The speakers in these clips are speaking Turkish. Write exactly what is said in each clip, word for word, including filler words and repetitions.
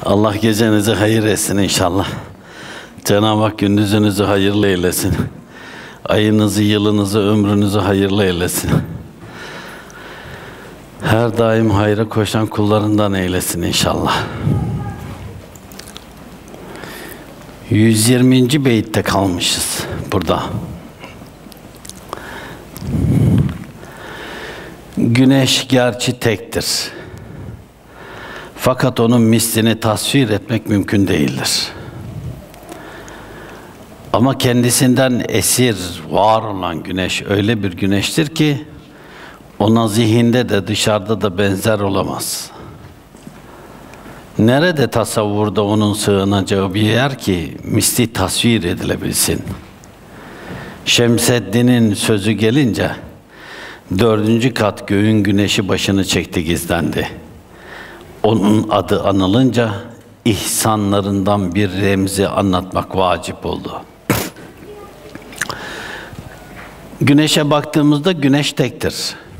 Allah gecenizi hayır etsin inşallah. Cenab-ı Hak gündüzünüzü hayırlı eylesin. Ayınızı, yılınızı, ömrünüzü hayırlı eylesin. Her daim hayra koşan kullarından eylesin inşallah. yüz yirminci beytte kalmışız burada. Güneş gerçi tektir. Fakat onun mislini tasvir etmek mümkün değildir. Ama kendisinden esir, var olan güneş öyle bir güneştir ki ona zihinde de dışarıda da benzer olamaz. Nerede tasavvurda onun sığınacağı bir yer ki misli tasvir edilebilsin? Şemseddin'in sözü gelince dördüncü kat göğün güneşi başını çekti gizlendi. Onun adı anılınca ihsanlarından bir remzi anlatmak vacip oldu. Güneşe baktığımızda güneş tektir.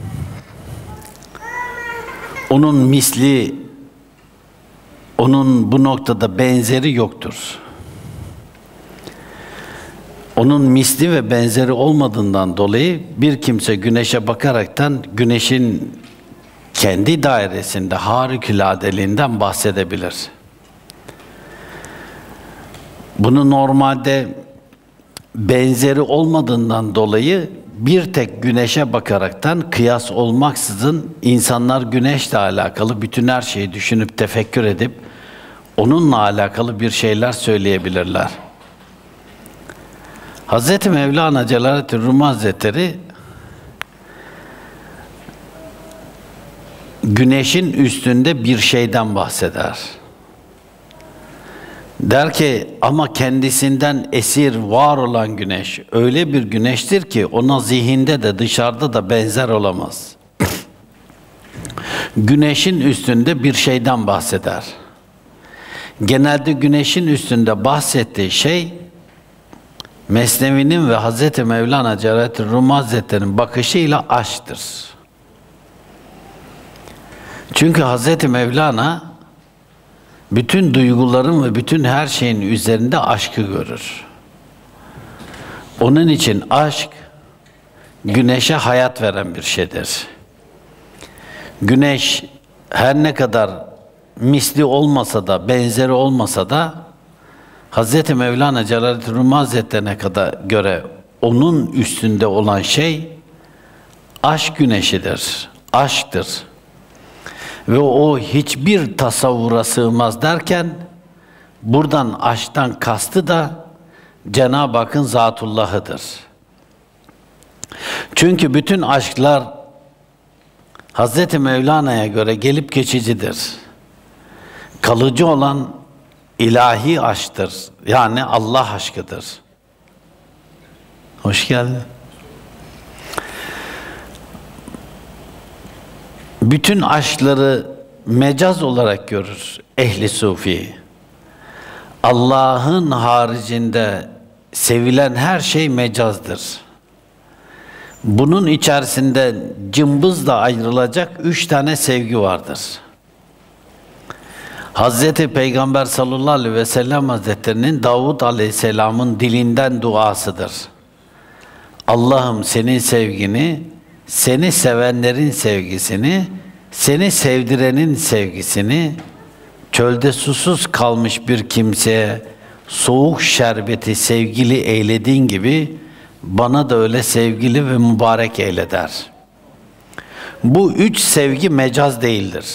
Onun misli, onun bu noktada benzeri yoktur. Onun misli ve benzeri olmadığından dolayı bir kimse güneşe bakaraktan güneşin kendi dairesinde harikuladeliğinden bahsedebilir. Bunu normalde benzeri olmadığından dolayı bir tek güneşe bakaraktan kıyas olmaksızın insanlar güneşle alakalı bütün her şeyi düşünüp tefekkür edip onunla alakalı bir şeyler söyleyebilirler. Hazreti Mevlana Celaleddin Rumi Hazretleri güneşin üstünde bir şeyden bahseder. Der ki ama kendisinden esir var olan güneş öyle bir güneştir ki ona zihinde de dışarıda da benzer olamaz. Güneşin üstünde bir şeyden bahseder. Genelde güneşin üstünde bahsettiği şey Mesnevi'nin ve Hazreti Mevlana Celaleddin Rumi Hazretleri'nin bakışıyla aşktır. Çünkü Hazreti Mevlana bütün duyguların ve bütün her şeyin üzerinde aşkı görür. Onun için aşk güneşe hayat veren bir şeydir. Güneş her ne kadar misli olmasa da, benzeri olmasa da Hazreti Mevlana Celaleddin Rumi Hazretlerine kadar göre onun üstünde olan şey aşk güneşidir, aşktır. Ve o hiçbir tasavvura sığmaz derken buradan aşktan kastı da Cenab-ı Hakk'ın Zatullah'ıdır. Çünkü bütün aşklar Hazreti Mevlana'ya göre gelip geçicidir. Kalıcı olan ilahi aşktır. Yani Allah aşkıdır. Hoş geldin. Bütün aşkları mecaz olarak görür ehli sufi. Allah'ın haricinde sevilen her şey mecazdır. Bunun içerisinde cımbızla ayrılacak üç tane sevgi vardır. Hazreti Peygamber sallallahu aleyhi ve sellem Hazretlerinin Davud aleyhisselamın dilinden duasıdır. Allah'ım senin sevgini, seni sevenlerin sevgisini, seni sevdirenin sevgisini, çölde susuz kalmış bir kimseye soğuk şerbeti sevgili eylediğin gibi bana da öyle sevgili ve mübarek eyle der. Bu üç sevgi mecaz değildir.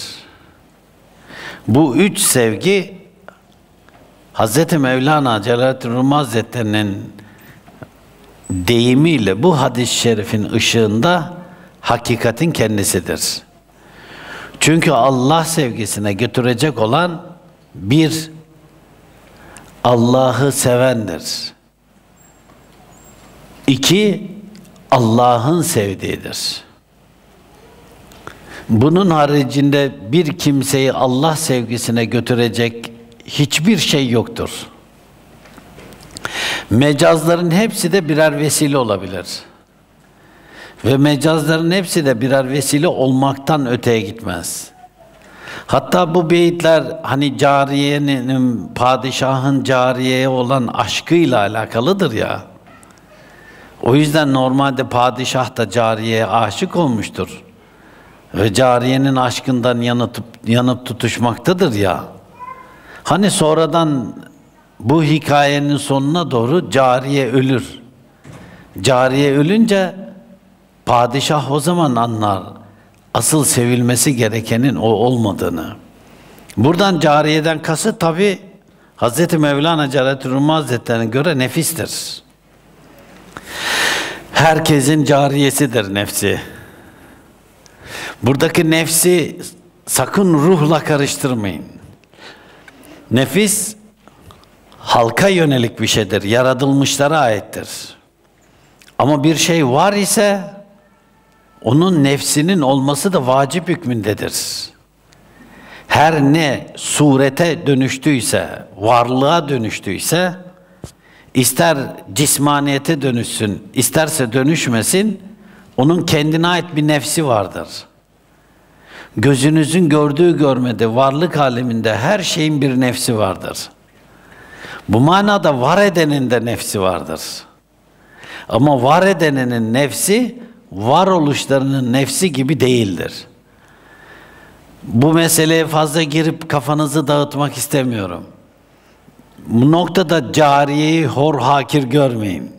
Bu üç sevgi Hazreti Mevlana Celaleddin Rumi Hazretleri'nin deyimiyle bu hadis-i şerifin ışığında hakikatin kendisidir. Çünkü Allah sevgisine götürecek olan bir Allah'ı sevendir. İki, Allah'ın sevdiğidir. Bunun haricinde bir kimseyi Allah sevgisine götürecek hiçbir şey yoktur. Mecazların hepsi de birer vesile olabilir. Ve mecazların hepsi de birer vesile olmaktan öteye gitmez. Hatta bu beyitler hani cariyenin, padişahın cariyeye olan aşkıyla alakalıdır ya. O yüzden normalde padişah da cariyeye aşık olmuştur. Ve cariyenin aşkından yanıp, yanıp tutuşmaktadır ya. Hani sonradan bu hikayenin sonuna doğru cariye ölür. Cariye ölünce padişah o zaman anlar asıl sevilmesi gerekenin o olmadığını. Buradan cariyeden kasıt tabi Hazreti Mevlana Celaleddin Rumi Hazretleri'ne göre nefistir. Herkesin cariyesidir nefsi. Buradaki nefsi sakın ruhla karıştırmayın. Nefis halka yönelik bir şeydir, yaratılmışlara aittir. Ama bir şey var ise onun nefsinin olması da vacip hükmündedir. Her ne surete dönüştüyse, varlığa dönüştüyse, ister cismaniyete dönüşsün, isterse dönüşmesin, onun kendine ait bir nefsi vardır. Gözünüzün gördüğü görmediği varlık aleminde her şeyin bir nefsi vardır. Bu manada var edenin de nefsi vardır. Ama var edenin nefsi, varoluşlarının nefsi gibi değildir. Bu meseleye fazla girip kafanızı dağıtmak istemiyorum. Bu noktada cariyeyi hor hakir görmeyin.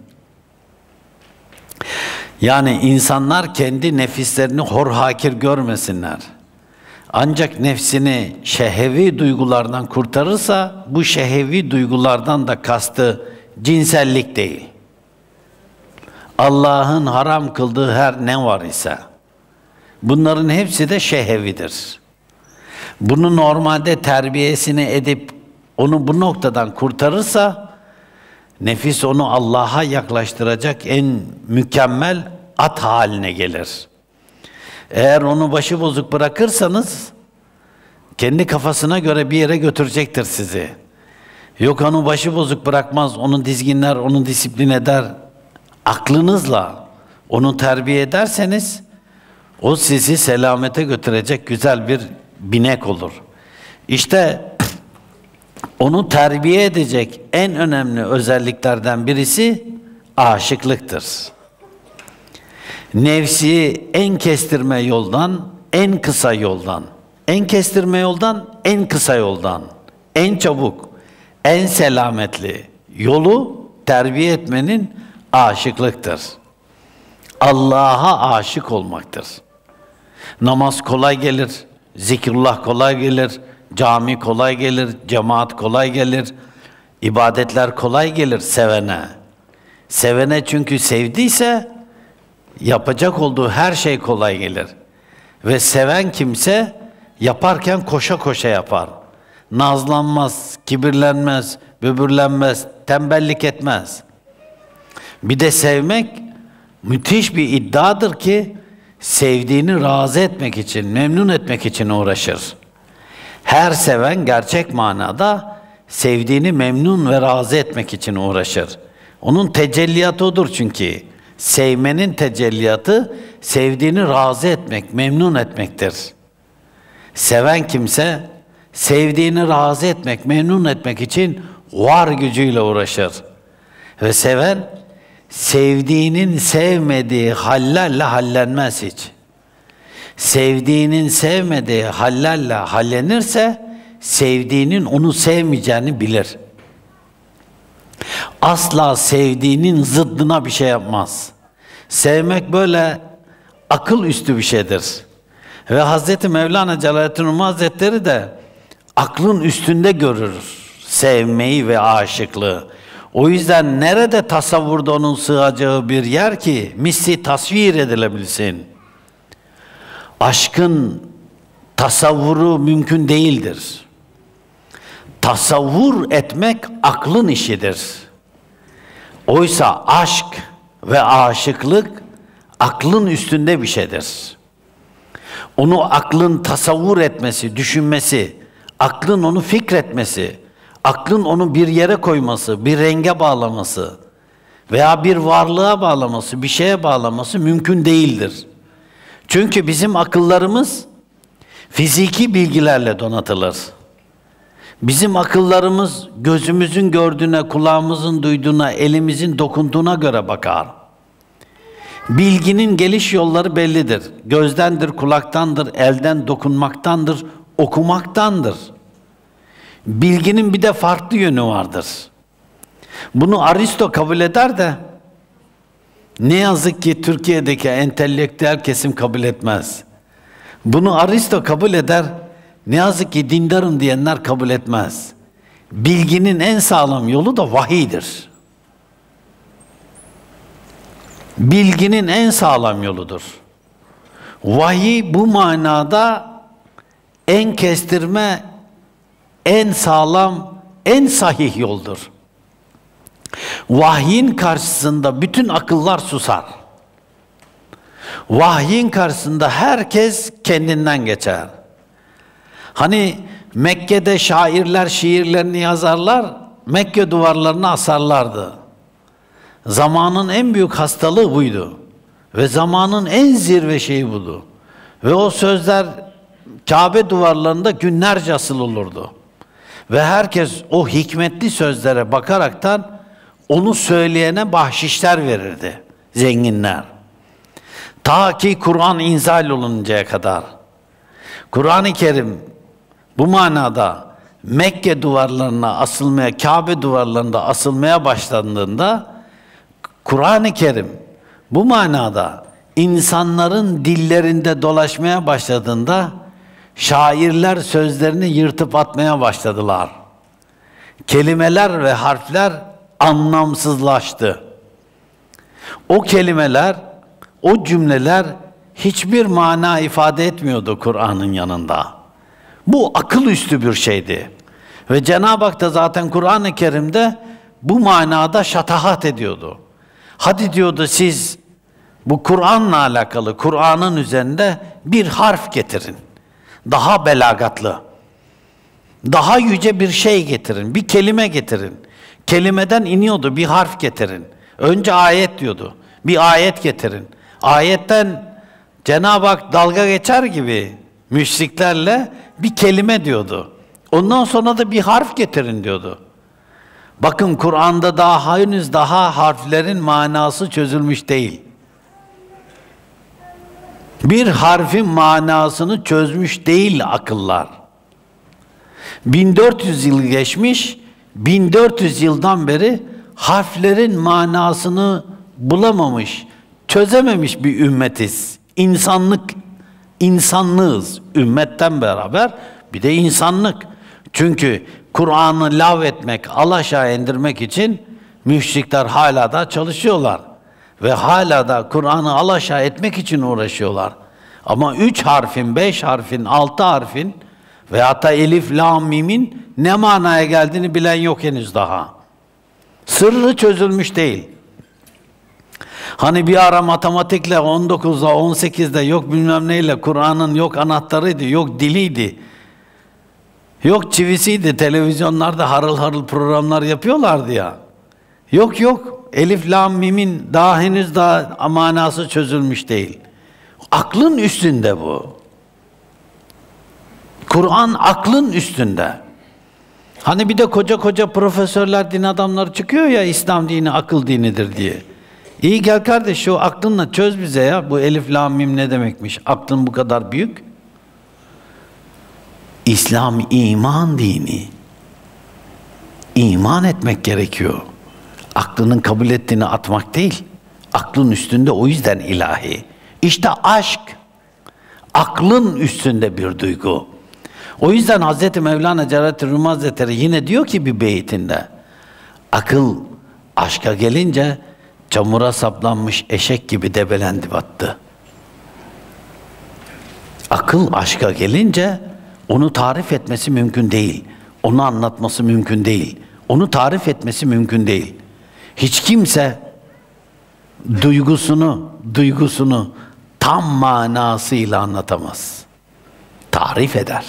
Yani insanlar kendi nefislerini hor hakir görmesinler. Ancak nefsini şehevi duygulardan kurtarırsa, bu şehevi duygulardan da kastı cinsellik değil. Allah'ın haram kıldığı her ne var ise, bunların hepsi de şehevidir. Bunu normalde terbiyesini edip, onu bu noktadan kurtarırsa, nefis onu Allah'a yaklaştıracak en mükemmel at haline gelir. Eğer onu başıbozuk bırakırsanız, kendi kafasına göre bir yere götürecektir sizi. Yok onu başıbozuk bırakmaz, onu dizginler, onu disiplin eder. Aklınızla onu terbiye ederseniz, o sizi selamete götürecek güzel bir binek olur. İşte onu terbiye edecek en önemli özelliklerden birisi aşıklıktır. Nefsi en kestirme yoldan, en kısa yoldan, en kestirme yoldan, en kısa yoldan, en çabuk, en selametli yolu terbiye etmenin aşıklıktır. Allah'a aşık olmaktır. Namaz kolay gelir, zikrullah kolay gelir, cami kolay gelir, cemaat kolay gelir, ibadetler kolay gelir sevene. Sevene çünkü sevdiyse, yapacak olduğu her şey kolay gelir. Ve seven kimse yaparken koşa koşa yapar. Nazlanmaz, kibirlenmez, böbürlenmez, tembellik etmez. Bir de sevmek müthiş bir iddiadır ki sevdiğini razı etmek için, memnun etmek için uğraşır. Her seven gerçek manada sevdiğini memnun ve razı etmek için uğraşır. Onun tecelliyatı odur çünkü. Sevmenin tecelliyatı sevdiğini razı etmek, memnun etmektir. Seven kimse sevdiğini razı etmek, memnun etmek için var gücüyle uğraşır. Ve seven sevdiğinin sevmediği hallerle hallenmez hiç. Sevdiğinin sevmediği hallerle hallenirse sevdiğinin onu sevmeyeceğini bilir. Asla sevdiğinin zıddına bir şey yapmaz. Sevmek böyle akıl üstü bir şeydir. Ve Hazreti Mevlana Celaleddin Rumi Hazretleri de aklın üstünde görür sevmeyi ve aşıklığı. O yüzden nerede tasavvurda onun sığacağı bir yer ki misli tasvir edilebilsin. Aşkın tasavvuru mümkün değildir. Tasavvur etmek aklın işidir. Oysa aşk ve aşıklık aklın üstünde bir şeydir. Onu aklın tasavvur etmesi, düşünmesi, aklın onu fikretmesi, aklın onu bir yere koyması, bir renge bağlaması veya bir varlığa bağlaması, bir şeye bağlaması mümkün değildir. Çünkü bizim akıllarımız fiziki bilgilerle donatılır. Bizim akıllarımız gözümüzün gördüğüne, kulağımızın duyduğuna, elimizin dokunduğuna göre bakar. Bilginin geliş yolları bellidir. Gözdendir, kulaktandır, elden dokunmaktandır, okumaktandır. Bilginin bir de farklı yönü vardır. Bunu Aristo kabul eder de ne yazık ki Türkiye'deki entelektüel kesim kabul etmez. Bunu Aristo kabul eder, ne yazık ki dindarım diyenler kabul etmez. Bilginin en sağlam yolu da vahiydir. Bilginin en sağlam yoludur. Vahiy bu manada en kestirme, en sağlam, en sahih yoldur. Vahyin karşısında bütün akıllar susar. Vahyin karşısında herkes kendinden geçer. Hani Mekke'de şairler şiirlerini yazarlar, Mekke duvarlarını asarlardı. Zamanın en büyük hastalığı buydu. Ve zamanın en zirve şeyi buydu. Ve o sözler Kabe duvarlarında günlerce asıl olurdu. Ve herkes o hikmetli sözlere bakaraktan onu söyleyene bahşişler verirdi zenginler. Ta ki Kur'an inzal oluncaya kadar. Kur'an-ı Kerim bu manada Mekke duvarlarına asılmaya, Kabe duvarlarında asılmaya başlandığında Kur'an-ı Kerim bu manada insanların dillerinde dolaşmaya başladığında şairler sözlerini yırtıp atmaya başladılar. Kelimeler ve harfler anlamsızlaştı. O kelimeler, o cümleler hiçbir mana ifade etmiyordu Kur'an'ın yanında. Bu akıl üstü bir şeydi. Ve Cenab-ı Hak da zaten Kur'an-ı Kerim'de bu manada şatahat ediyordu. Hadi diyordu siz bu Kur'an'la alakalı, Kur'an'ın üzerinde bir harf getirin. Daha belagatlı, daha yüce bir şey getirin, bir kelime getirin. Kelimeden iniyordu, bir harf getirin. Önce ayet diyordu, bir ayet getirin. Ayetten Cenab-ı Hak dalga geçer gibi müşriklerle bir kelime diyordu. Ondan sonra da bir harf getirin diyordu. Bakın Kur'an'da daha henüz daha harflerin manası çözülmüş değil. Bir harfin manasını çözmüş değil akıllar. bin dört yüz yıl geçmiş, bin dört yüz yıldan beri harflerin manasını bulamamış, çözememiş bir ümmetiz. İnsanlık, insanlığız. Ümmetten beraber bir de insanlık. Çünkü Kur'an'ı lav etmek, alaşağı indirmek için müşrikler hala da çalışıyorlar. Ve hala da Kur'an'ı alaşağı etmek için uğraşıyorlar. Ama üç harfin, beş harfin, altı harfin ve hatta elif, lam, mimin ne manaya geldiğini bilen yok henüz daha. Sırrı çözülmüş değil. Hani bir ara matematikle on dokuzda, on sekizde yok bilmem neyle Kur'an'ın yok anahtarıydı, yok diliydi. Yok çivisiydi, televizyonlarda harıl harıl programlar yapıyorlardı ya. Yok yok, elif, lam, mimin daha henüz daha manası çözülmüş değil. Aklın üstünde bu. Kur'an aklın üstünde. Hani bir de koca koca profesörler, din adamları çıkıyor ya, İslam dini akıl dinidir diye. İyi gel kardeş şu aklınla çöz bize ya, bu elif, lam, mim ne demekmiş? Aklın bu kadar büyük. İslam iman dini. İman etmek gerekiyor. Aklının kabul ettiğini atmak değil. Aklın üstünde, o yüzden ilahi. İşte aşk, aklın üstünde bir duygu. O yüzden Hazreti Mevlana Celaleddin Rumi Hazretleri yine diyor ki bir beytinde, akıl aşka gelince çamura saplanmış eşek gibi debelendi battı. Akıl aşka gelince onu tarif etmesi mümkün değil. Onu anlatması mümkün değil. Onu tarif etmesi mümkün değil. Hiç kimse duygusunu, duygusunu tam manasıyla anlatamaz. Tarif eder.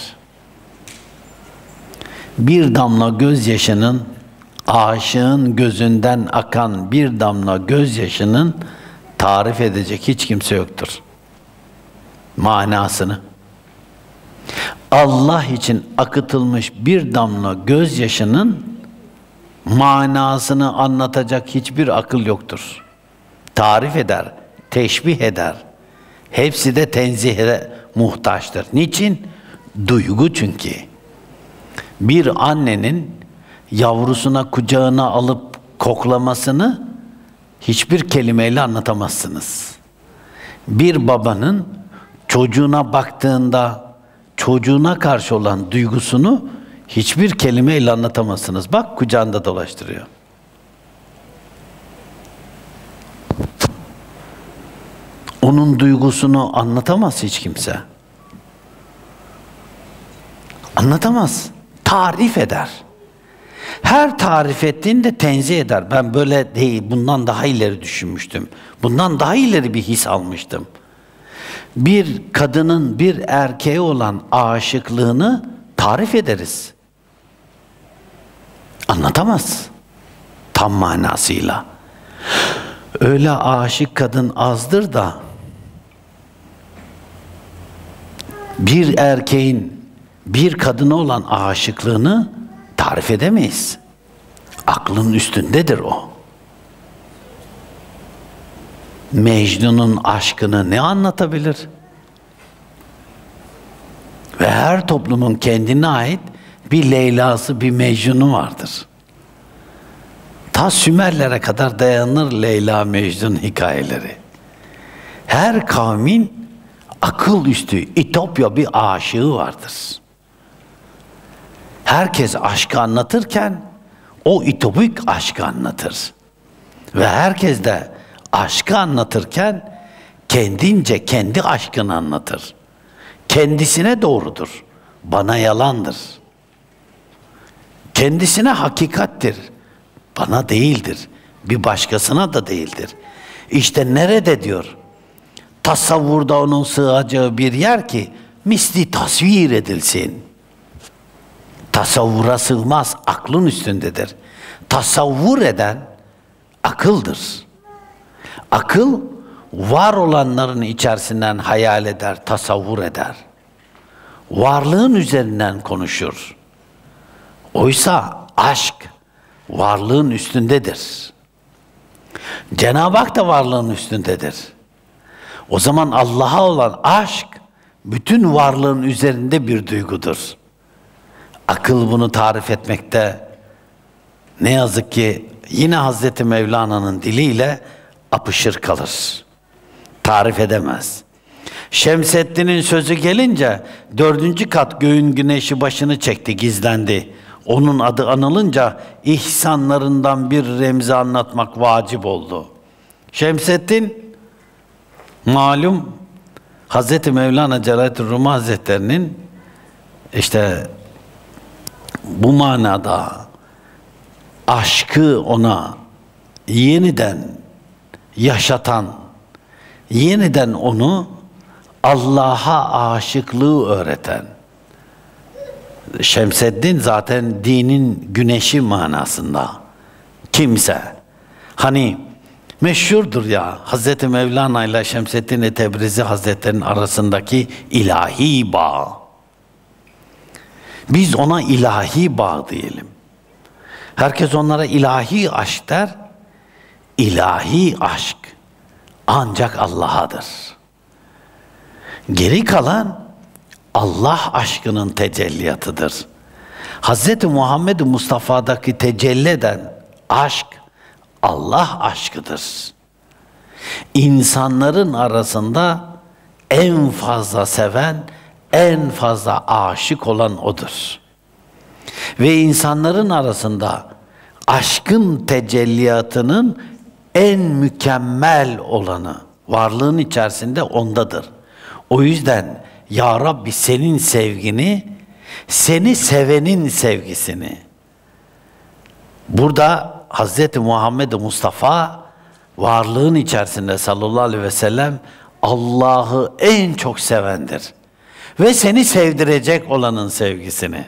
Bir damla gözyaşının, aşığın gözünden akan bir damla gözyaşının tarif edecek hiç kimse yoktur. Manasını. Allah için akıtılmış bir damla gözyaşının manasını anlatacak hiçbir akıl yoktur. Tarif eder, teşbih eder. Hepsi de tenzihe muhtaçtır. Niçin? Duygu çünkü. Bir annenin yavrusuna kucağına alıp koklamasını hiçbir kelimeyle anlatamazsınız. Bir babanın çocuğuna baktığında çocuğuna karşı olan duygusunu hiçbir kelimeyle anlatamazsınız. Bak, kucağında dolaştırıyor. Onun duygusunu anlatamaz hiç kimse. Anlatamaz. Tarif eder. Her tarif ettiğinde tenzih eder. Ben böyle değil, bundan daha ileri düşünmüştüm. Bundan daha ileri bir his almıştım. Bir kadının bir erkeğe olan aşıklığını tarif ederiz. Anlatamaz. Tam manasıyla. Öyle aşık kadın azdır da bir erkeğin bir kadına olan aşıklığını tarif edemeyiz. Aklın üstündedir o. Mecnun'un aşkını ne anlatabilir? Ve her toplumun kendine ait bir Leyla'sı, bir Mecnun'u vardır. Ta Sümerlere kadar dayanır Leyla Mecnun hikayeleri. Her kavmin akıl üstü, İtopya bir aşığı vardır. Herkes aşkı anlatırken o İtopik aşkı anlatır. Ve herkes de aşkı anlatırken kendince kendi aşkını anlatır. Kendisine doğrudur, bana yalandır. Kendisine hakikattir, bana değildir, bir başkasına da değildir. İşte nerede diyor, tasavvurda onun sığacağı bir yer ki misli tasvir edilsin. Tasavvura sığmaz, aklın üstündedir. Tasavvur eden akıldır. Akıl var olanların içerisinden hayal eder, tasavvur eder. Varlığın üzerinden konuşur. Oysa aşk varlığın üstündedir. Cenab-ı Hak da varlığın üstündedir. O zaman Allah'a olan aşk bütün varlığın üzerinde bir duygudur. Akıl bunu tarif etmekte ne yazık ki yine Hazreti Mevlana'nın diliyle apışır kalır. Tarif edemez. Şemseddin'in sözü gelince dördüncü kat göğün güneşi başını çekti, gizlendi. Onun adı anılınca ihsanlarından bir remzi anlatmak vacip oldu. Şemseddin malum Hazreti Mevlana Celaleddin Rumi Hazretleri'nin işte bu manada aşkı ona yeniden yaşatan, yeniden onu Allah'a aşıklığı öğreten. Şemseddin zaten dinin güneşi manasında. Kimse. Hani meşhurdur ya, Hazreti Mevlana ile Şemseddin Tebrizi Hazretleri'nin arasındaki ilahi bağ. Biz ona ilahi bağ diyelim. Herkes onlara ilahi aşk der. İlahi aşk ancak Allah'adır. Geri kalan Allah aşkının tecelliyatıdır. Hz. Muhammed Mustafa'daki tecelli eden aşk Allah aşkıdır. İnsanların arasında en fazla seven, en fazla aşık olan odur. Ve insanların arasında aşkın tecelliyatının en mükemmel olanı varlığın içerisinde ondadır. O yüzden Ya Rabbi senin sevgini, seni sevenin sevgisini. Burada Hazreti Muhammed Mustafa varlığın içerisinde sallallahu aleyhi ve sellem Allah'ı en çok sevendir. Ve seni sevdirecek olanın sevgisini.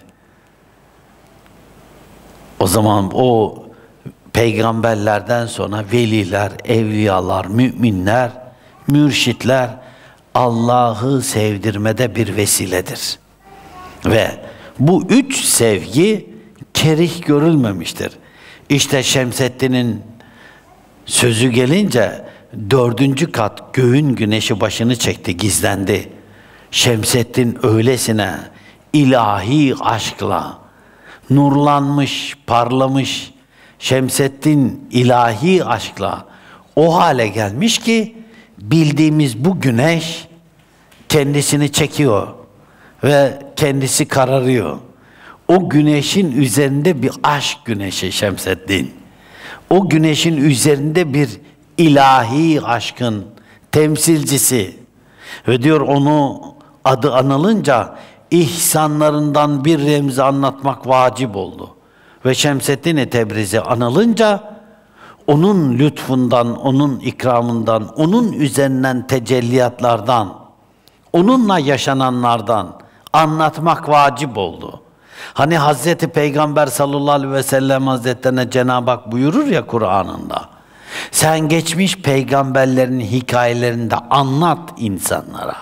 O zaman o peygamberlerden sonra veliler, evliyalar, müminler, mürşitler Allah'ı sevdirmede bir vesiledir. Ve bu üç sevgi kerih görülmemiştir. İşte Şemseddin'in sözü gelince dördüncü kat göğün güneşi başını çekti, gizlendi. Şemseddin öylesine ilahi aşkla nurlanmış, parlamış, Şemseddin ilahi aşkla o hale gelmiş ki bildiğimiz bu güneş kendisini çekiyor ve kendisi kararıyor. O güneşin üzerinde bir aşk güneşi Şemseddin. O güneşin üzerinde bir ilahi aşkın temsilcisi. Ve diyor onu adı anılınca ihsanlarından bir remzi anlatmak vacip oldu. Ve Şemseddin Tebrizi anılınca onun lütfundan, onun ikramından, onun üzerinden tecelliyatlardan, onunla yaşananlardan anlatmak vacip oldu. Hani Hazreti Peygamber sallallahu aleyhi ve sellem Hazretlerine Cenab-ı Hak buyurur ya Kur'an'ında, sen geçmiş peygamberlerin hikayelerini de anlat insanlara.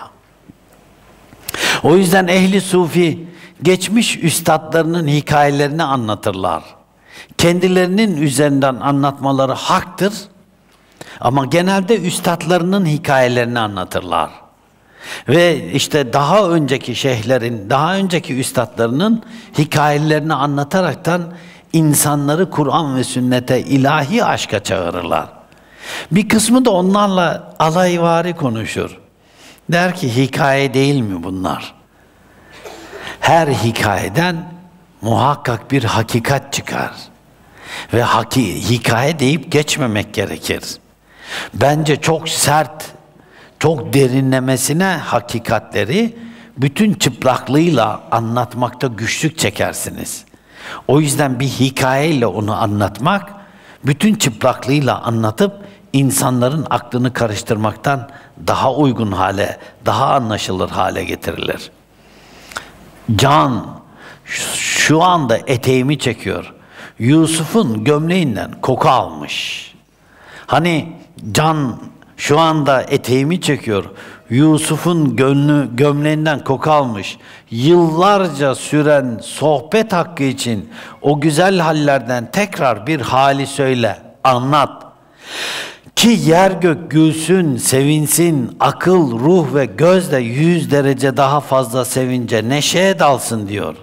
O yüzden ehli sufi geçmiş üstadlarının hikayelerini anlatırlar. Kendilerinin üzerinden anlatmaları haktır ama genelde üstadlarının hikayelerini anlatırlar. Ve işte daha önceki şeyhlerin, daha önceki üstadlarının hikayelerini anlataraktan insanları Kur'an ve sünnete, ilahi aşka çağırırlar. Bir kısmı da onlarla alayvari konuşur. Der ki hikaye değil mi bunlar? Her hikayeden muhakkak bir hakikat çıkar. Ve haki, hikaye deyip geçmemek gerekir. Bence çok sert, çok derinlemesine hakikatleri bütün çıplaklığıyla anlatmakta güçlük çekersiniz. O yüzden bir hikayeyle onu anlatmak, bütün çıplaklığıyla anlatıp insanların aklını karıştırmaktan daha uygun hale, daha anlaşılır hale getirilir. Can şu anda eteğimi çekiyor. Yusuf'un gömleğinden koku almış. Hani can şu anda eteğimi çekiyor. Yusuf'un gönlü gömleğinden koku almış. Yıllarca süren sohbet hakkı için o güzel hallerden tekrar bir hali söyle, anlat. Ki yer gök gülsün, sevinsin, akıl, ruh ve göz de yüz derece daha fazla sevince neşeye dalsın diyor.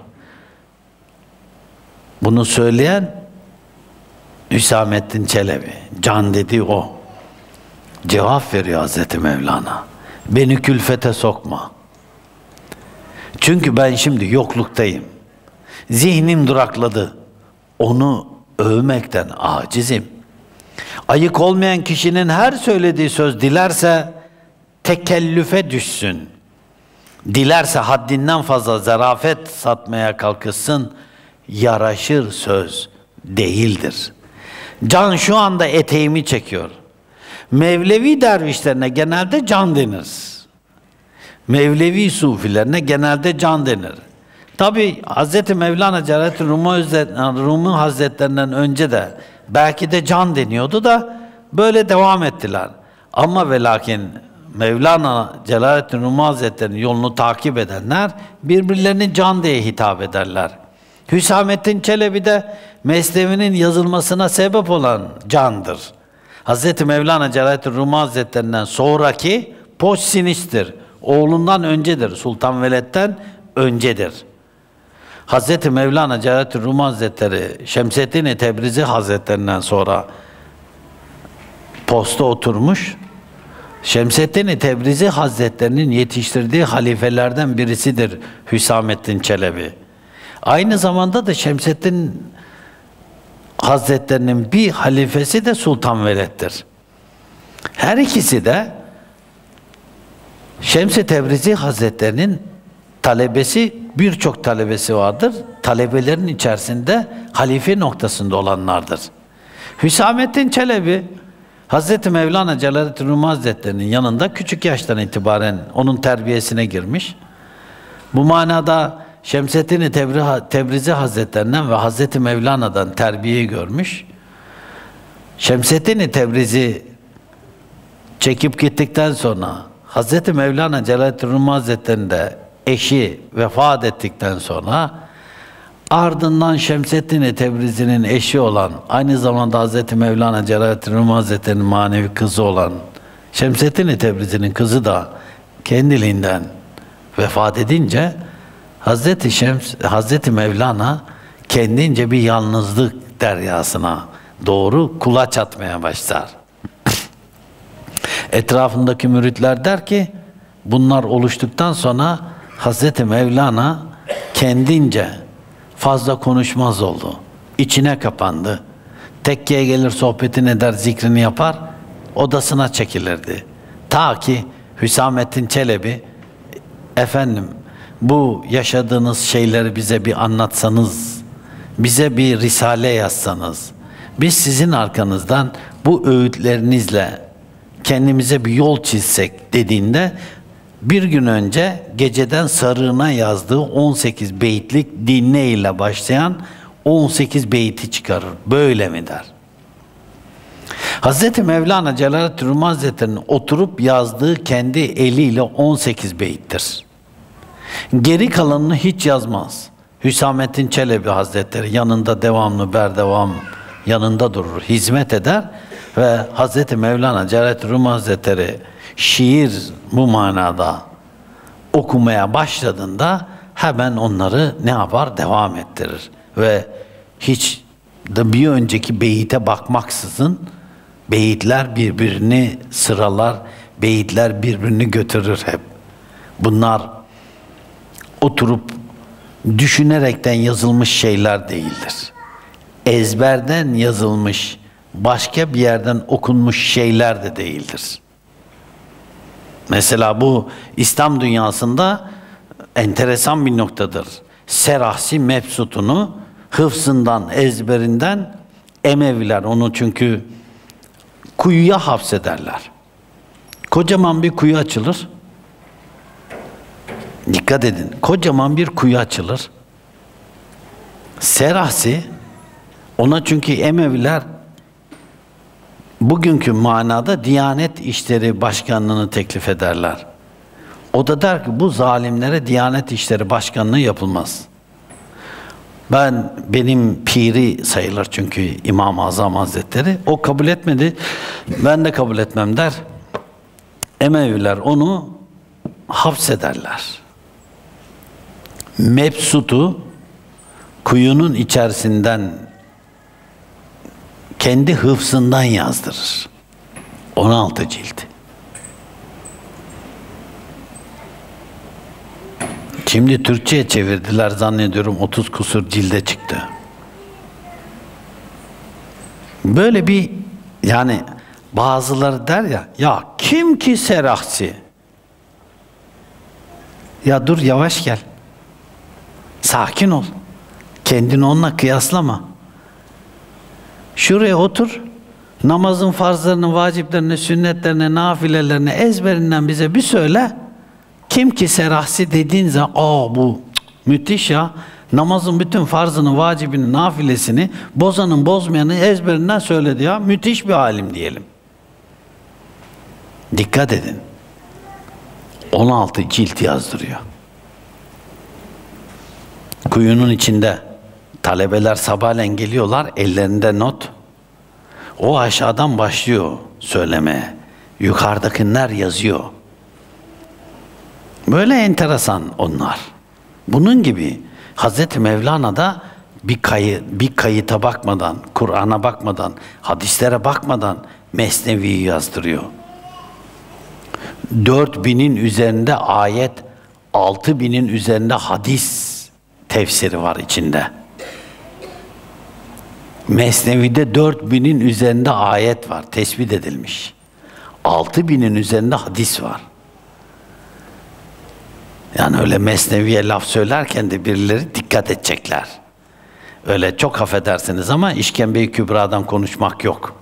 Bunu söyleyen Hüsamettin Çelebi. Can dedi o. Cevap veriyor Hazreti Mevlana. Beni külfete sokma. Çünkü ben şimdi yokluktayım. Zihnim durakladı. Onu övmekten acizim. Ayık olmayan kişinin her söylediği söz dilerse tekellüfe düşsün. Dilerse haddinden fazla zarafet satmaya kalkışsın. Yaraşır söz değildir. Can şu anda eteğimi çekiyor. Mevlevi dervişlerine genelde can denir. Mevlevi sufilerine genelde can denir. Tabi Hazreti Mevlana Celaleddin Rumi Hazretlerinden önce de belki de can deniyordu da böyle devam ettiler. Ama ve lakin Mevlana Celaleddin Rumi Hazretleri'nin yolunu takip edenler birbirlerini can diye hitap ederler. Hüsamettin Çelebi de Mesnevi'nin yazılmasına sebep olan candır. Hazreti Mevlana Celaleddin Rumi Hazretleri'nden sonraki Poçsinis'tir. Oğlundan öncedir. Sultan Veled'den öncedir. Hazreti Mevlana Celaleddin Rumi Hazretleri Şemseddin Tebrizi Hazretlerinden sonra posta oturmuş. Şemseddin Tebrizi Hazretlerinin yetiştirdiği halifelerden birisidir Hüsamettin Çelebi. Aynı zamanda da Şemseddin Hazretlerinin bir halifesi de Sultan Veled'dir. Her ikisi de Şems-i Tebrizi Hazretlerinin talebesi, birçok talebesi vardır. Talebelerin içerisinde halife noktasında olanlardır. Hüsamettin Çelebi, Hazreti Mevlana Celaleddin Rumi Hazretleri'nin yanında küçük yaştan itibaren onun terbiyesine girmiş. Bu manada Şemseddin Tebrizi Hazretlerinden ve Hazreti Mevlana'dan terbiyeyi görmüş. Şemseddin Tebrizi çekip gittikten sonra Hazreti Mevlana Celaleddin Rumi Hazretleri'nde eşi vefat ettikten sonra ardından Şemseddin Tebrizi'nin eşi olan, aynı zamanda Hazreti Mevlana Celaleddin Rumi Hazretleri'nin manevi kızı olan Şemseddin Tebrizi'nin kızı da kendiliğinden vefat edince Hazreti Şems, Hazreti Mevlana kendince bir yalnızlık deryasına doğru kulaç atmaya başlar. Etrafındaki müritler der ki, bunlar oluştuktan sonra Hazreti Mevlana kendince fazla konuşmaz oldu. İçine kapandı. Tekkeye gelir, sohbetini eder, zikrini yapar, odasına çekilirdi. Ta ki Hüsamettin Çelebi, efendim bu yaşadığınız şeyleri bize bir anlatsanız, bize bir risale yazsanız, biz sizin arkanızdan bu öğütlerinizle kendimize bir yol çizsek dediğinde, bir gün önce geceden sarığına yazdığı on sekiz beyitlik dinle ile başlayan on sekiz beyti çıkarır. Böyle mi der? Hazreti Mevlana Celaleddin Rumi Hazretleri'nin oturup yazdığı kendi eliyle on sekiz beyittir. Geri kalanını hiç yazmaz. Hüsamettin Çelebi Hazretleri yanında devamlı berdevam yanında durur, hizmet eder ve Hazreti Mevlana Celaleddin Rumi Hazretleri şiir bu manada okumaya başladığında hemen onları ne yapar? Devam ettirir. Ve hiç de bir önceki beyite bakmaksızın beyitler birbirini sıralar, beyitler birbirini götürür hep. Bunlar oturup düşünerekten yazılmış şeyler değildir. Ezberden yazılmış, başka bir yerden okunmuş şeyler de değildir. Mesela bu İslam dünyasında enteresan bir noktadır. Serahsi Mebsut'unu hıfzından, ezberinden Emeviler onu çünkü kuyuya hapsederler. Kocaman bir kuyu açılır. Dikkat edin. Kocaman bir kuyu açılır. Serahsi ona çünkü Emeviler bugünkü manada Diyanet İşleri Başkanlığı'nı teklif ederler. O da der ki bu zalimlere Diyanet İşleri Başkanlığı yapılmaz. Ben benim piri sayılır çünkü İmam-ı Azam Hazretleri. O kabul etmedi. Ben de kabul etmem der. Emeviler onu hapsederler. Mebsut'u kuyunun içerisinden kendi hıfzından yazdırır. on altı cilt. Şimdi Türkçe'ye çevirdiler zannediyorum, otuz kusur cilde çıktı. Böyle bir, yani bazıları der ya, ya kim ki Serahsi? Ya dur, yavaş gel. Sakin ol. Kendini onunla kıyaslama. Şuraya otur. Namazın farzlarını, vaciplerini, sünnetlerini, nafilelerini ezberinden bize bir söyle. Kim ki Serahsi dediğin zaman, aa bu müthiş ya. Namazın bütün farzını, vacibini, nafilesini, bozanın bozmayanı ezberinden söyledi ya. Müthiş bir alim diyelim. Dikkat edin. on altı cilt yazdırıyor. Kuyunun içinde talebeler sabahleyin geliyorlar, ellerinde not. O aşağıdan başlıyor söylemeye. Yukarıdakiler yazıyor. Böyle enteresan onlar. Bunun gibi Hazreti Mevlana da bir kayı, bir kayıta bakmadan, Kur'an'a bakmadan, hadislere bakmadan Mesnevi'yi yazdırıyor. Dört binin üzerinde ayet, altı binin üzerinde hadis tefsiri var içinde. Mesnevi'de dört binin üzerinde ayet var, tespit edilmiş. Altı binin üzerinde hadis var. Yani öyle Mesnevi'ye laf söylerken de birileri dikkat edecekler. Öyle çok affedersiniz ama İşkembe-i Kübra'dan konuşmak yok.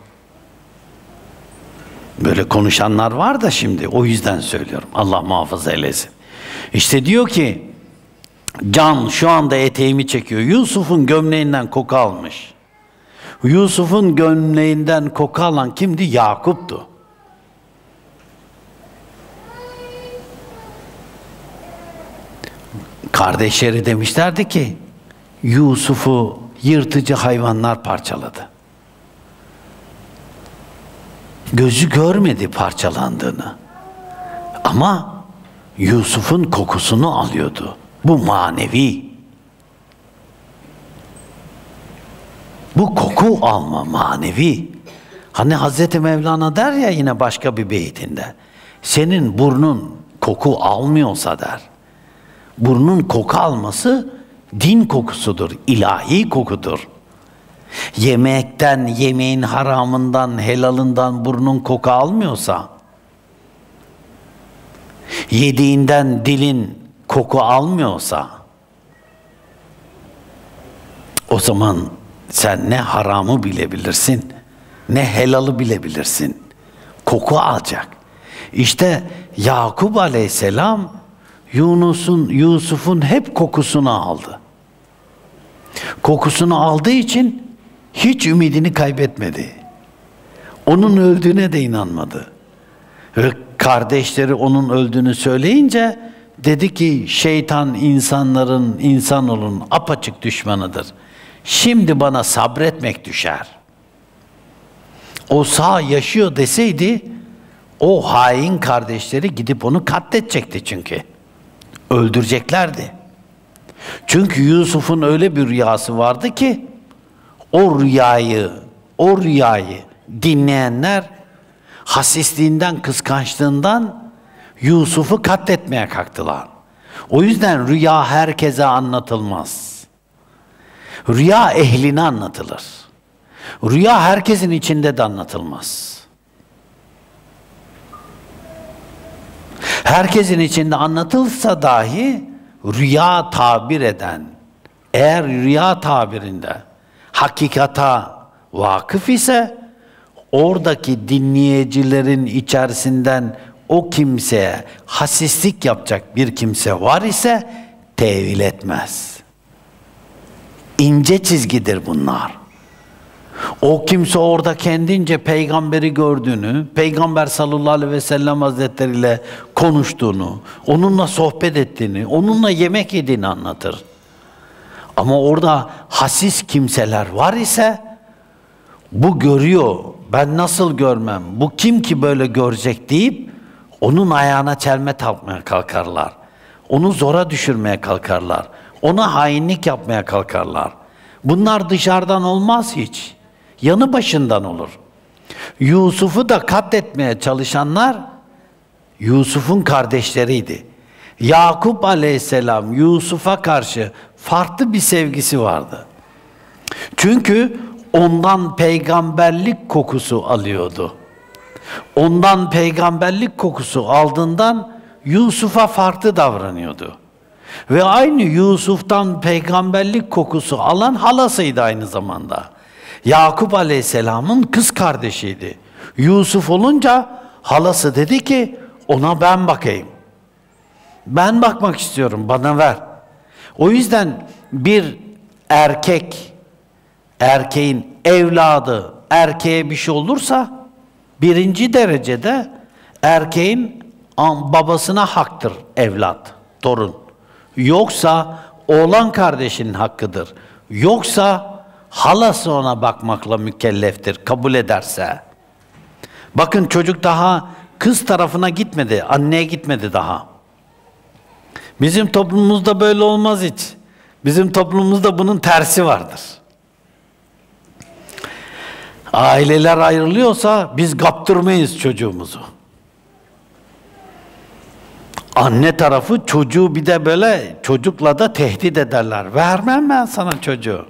Böyle konuşanlar var da şimdi, o yüzden söylüyorum. Allah muhafaza eylesin. İşte diyor ki, can şu anda eteğimi çekiyor. Yusuf'un gömleğinden koku almış. Yusuf'un gömleğinden koku alan kimdi? Yakup'tu. Kardeşleri demişlerdi ki, Yusuf'u yırtıcı hayvanlar parçaladı. Gözü görmedi parçalandığını. Ama Yusuf'un kokusunu alıyordu. Bu manevi. Bu koku alma manevi. Hani Hazreti Mevlana der ya yine başka bir beytinde. Senin burnun koku almıyorsa der. Burnun koku alması din kokusudur, ilahi kokudur. Yemekten, yemeğin haramından, helalından burnun koku almıyorsa, yediğinden dilin koku almıyorsa, o zaman sen ne haramı bilebilirsin, ne helalı bilebilirsin. Koku alacak. İşte Yakup Aleyhisselam Yunus'un, Yusuf'un hep kokusunu aldı. Kokusunu aldığı için hiç ümidini kaybetmedi. Onun öldüğüne de inanmadı. Ve kardeşleri onun öldüğünü söyleyince dedi ki şeytan insanların, insanoğlunun apaçık düşmanıdır. Şimdi bana sabretmek düşer. O sağ yaşıyor deseydi o hain kardeşleri gidip onu katledecekti çünkü. Öldüreceklerdi. Çünkü Yusuf'un öyle bir rüyası vardı ki o rüyayı, o rüyayı dinleyenler hasisliğinden, kıskançlığından Yusuf'u katletmeye kalktılar. O yüzden rüya herkese anlatılmaz. Rüya ehline anlatılır. Rüya herkesin içinde de anlatılmaz. Herkesin içinde anlatılsa dahi rüya tabir eden, eğer rüya tabirinde hakikata vakıf ise oradaki dinleyicilerin içerisinden o kimseye hasislik yapacak bir kimse var ise tevil etmez. İnce çizgidir bunlar. O kimse orada kendince peygamberi gördüğünü, Peygamber sallallahu aleyhi ve sellem hazretleriyle konuştuğunu, onunla sohbet ettiğini, onunla yemek yediğini anlatır. Ama orada hasis kimseler var ise bu görüyor, ben nasıl görmem, bu kim ki böyle görecek deyip onun ayağına çelme takmaya kalkarlar. Onu zora düşürmeye kalkarlar. Ona hainlik yapmaya kalkarlar. Bunlar dışarıdan olmaz hiç. Yanı başından olur. Yusuf'u da katletmeye çalışanlar Yusuf'un kardeşleriydi. Yakup Aleyhisselam Yusuf'a karşı farklı bir sevgisi vardı. Çünkü ondan peygamberlik kokusu alıyordu. Ondan peygamberlik kokusu aldığından Yusuf'a farklı davranıyordu. Ve aynı Yusuf'tan peygamberlik kokusu alan halasıydı aynı zamanda. Yakup Aleyhisselam'ın kız kardeşiydi. Yusuf olunca halası dedi ki ona ben bakayım. Ben bakmak istiyorum, bana ver. O yüzden bir erkek, erkeğin evladı erkeğe bir şey olursa birinci derecede erkeğin babasına haktır evlat, torun. Yoksa oğlan kardeşinin hakkıdır. Yoksa halası ona bakmakla mükelleftir, kabul ederse. Bakın çocuk daha kız tarafına gitmedi, anneye gitmedi daha. Bizim toplumumuzda böyle olmaz hiç. Bizim toplumumuzda bunun tersi vardır. Aileler ayrılıyorsa biz kaptırmayız çocuğumuzu. Anne tarafı çocuğu bir de böyle çocukla da tehdit ederler. Vermem ben sana çocuğu.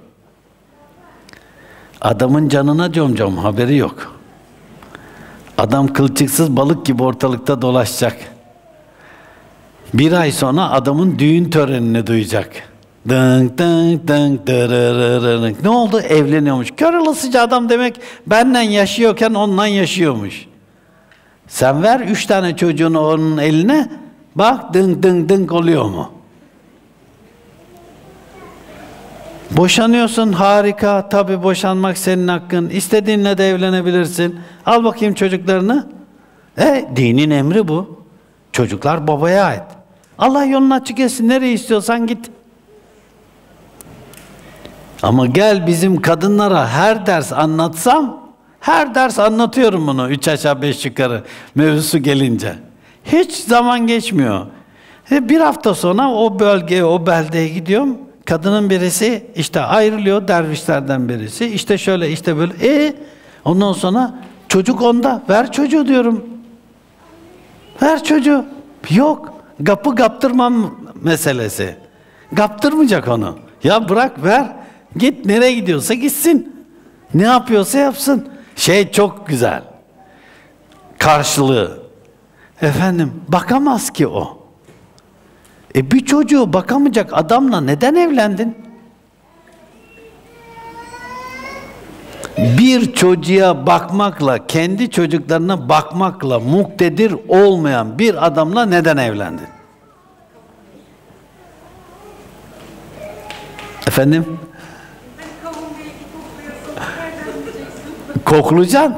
Adamın canına comcom haberi yok. Adam kılçıksız balık gibi ortalıkta dolaşacak. Bir ay sonra adamın düğün törenini duyacak. Dınk dınk dınk dırırırırınk. Ne oldu? Evleniyormuş. Kör olasıca adam demek benden yaşıyorken ondan yaşıyormuş. Sen ver üç tane çocuğunu onun eline, bak dınk dınk dınk oluyor mu? Boşanıyorsun, harika. Tabii boşanmak senin hakkın. İstediğinle de evlenebilirsin. Al bakayım çocuklarını. E, dinin emri bu. Çocuklar babaya ait. Allah yolunu açık etsin. Nereye istiyorsan git. Ama gel bizim kadınlara her ders anlatsam, her ders anlatıyorum bunu. Üç aşağı beş yukarı mevzusu gelince. Hiç zaman geçmiyor. Bir hafta sonra o bölgeye, o beldeye gidiyorum. Kadının birisi işte ayrılıyor, dervişlerden birisi. İşte şöyle, işte böyle. E ondan sonra çocuk onda. Ver çocuğu diyorum. Ver çocuğu. Yok. Kapı kaptırmam meselesi. Kaptırmayacak onu. Ya bırak, ver. Git, nereye gidiyorsa gitsin. Ne yapıyorsa yapsın. Şey çok güzel. Karşılığı. Efendim, bakamaz ki o. E bir çocuğu bakamayacak adamla neden evlendin? Bir çocuğa bakmakla, kendi çocuklarına bakmakla muktedir olmayan bir adamla neden evlendin? Efendim? Koklayacaksın.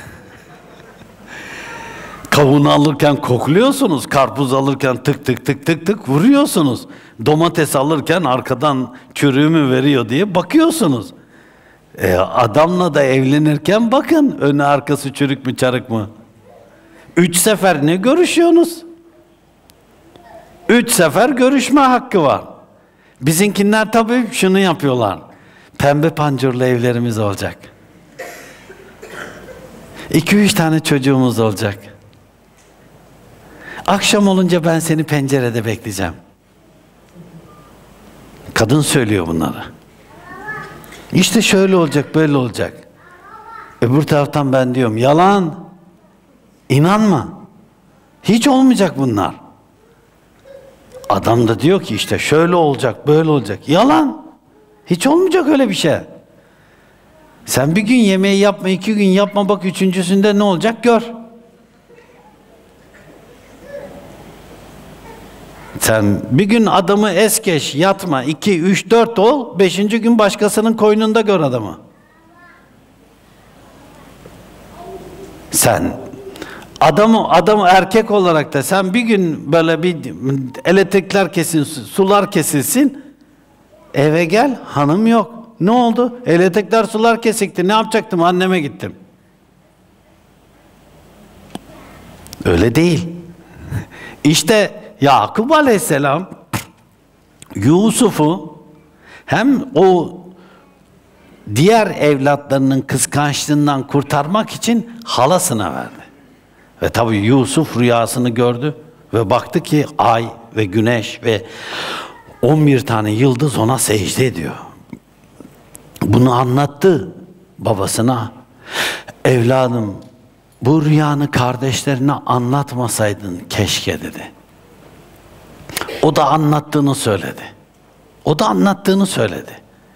Kavunu alırken kokluyorsunuz, karpuz alırken tık tık tık tık tık vuruyorsunuz. Domates alırken arkadan çürüğü mü veriyor diye bakıyorsunuz. E, adamla da evlenirken bakın, önü arkası çürük mü çarık mı? Üç sefer ne görüşüyorsunuz? Üç sefer görüşme hakkı var. Bizimkiler tabii şunu yapıyorlar. Pembe pancurlu evlerimiz olacak. İki üç tane çocuğumuz olacak. Akşam olunca ben seni pencerede bekleyeceğim. Kadın söylüyor bunları. İşte şöyle olacak, böyle olacak. Öbür taraftan ben diyorum, yalan. İnanma. Hiç olmayacak bunlar. Adam da diyor ki işte şöyle olacak, böyle olacak. Yalan. Hiç olmayacak öyle bir şey. Sen bir gün yemeği yapma, iki gün yapma, bak üçüncüsünde ne olacak gör. Sen bir gün adamı es geç, yatma, iki, üç, dört ol, beşinci gün başkasının koynunda gör adamı. Sen adamı, adamı erkek olarak da sen bir gün böyle bir elektrikler kesilsin, sular kesilsin, eve gel, hanım yok. Ne oldu? Elektrikler, sular kesikti. Ne yapacaktım? Anneme gittim. Öyle değil. İşte Yakup Aleyhisselam Yusuf'u hem o diğer evlatlarının kıskançlığından kurtarmak için halasına verdi. Ve tabii Yusuf rüyasını gördü ve baktı ki ay ve güneş ve on bir tane yıldız ona secde ediyor. Bunu anlattı babasına. Evladım, bu rüyanı kardeşlerine anlatmasaydın keşke dedi. O da anlattığını söyledi. O da anlattığını söyledi.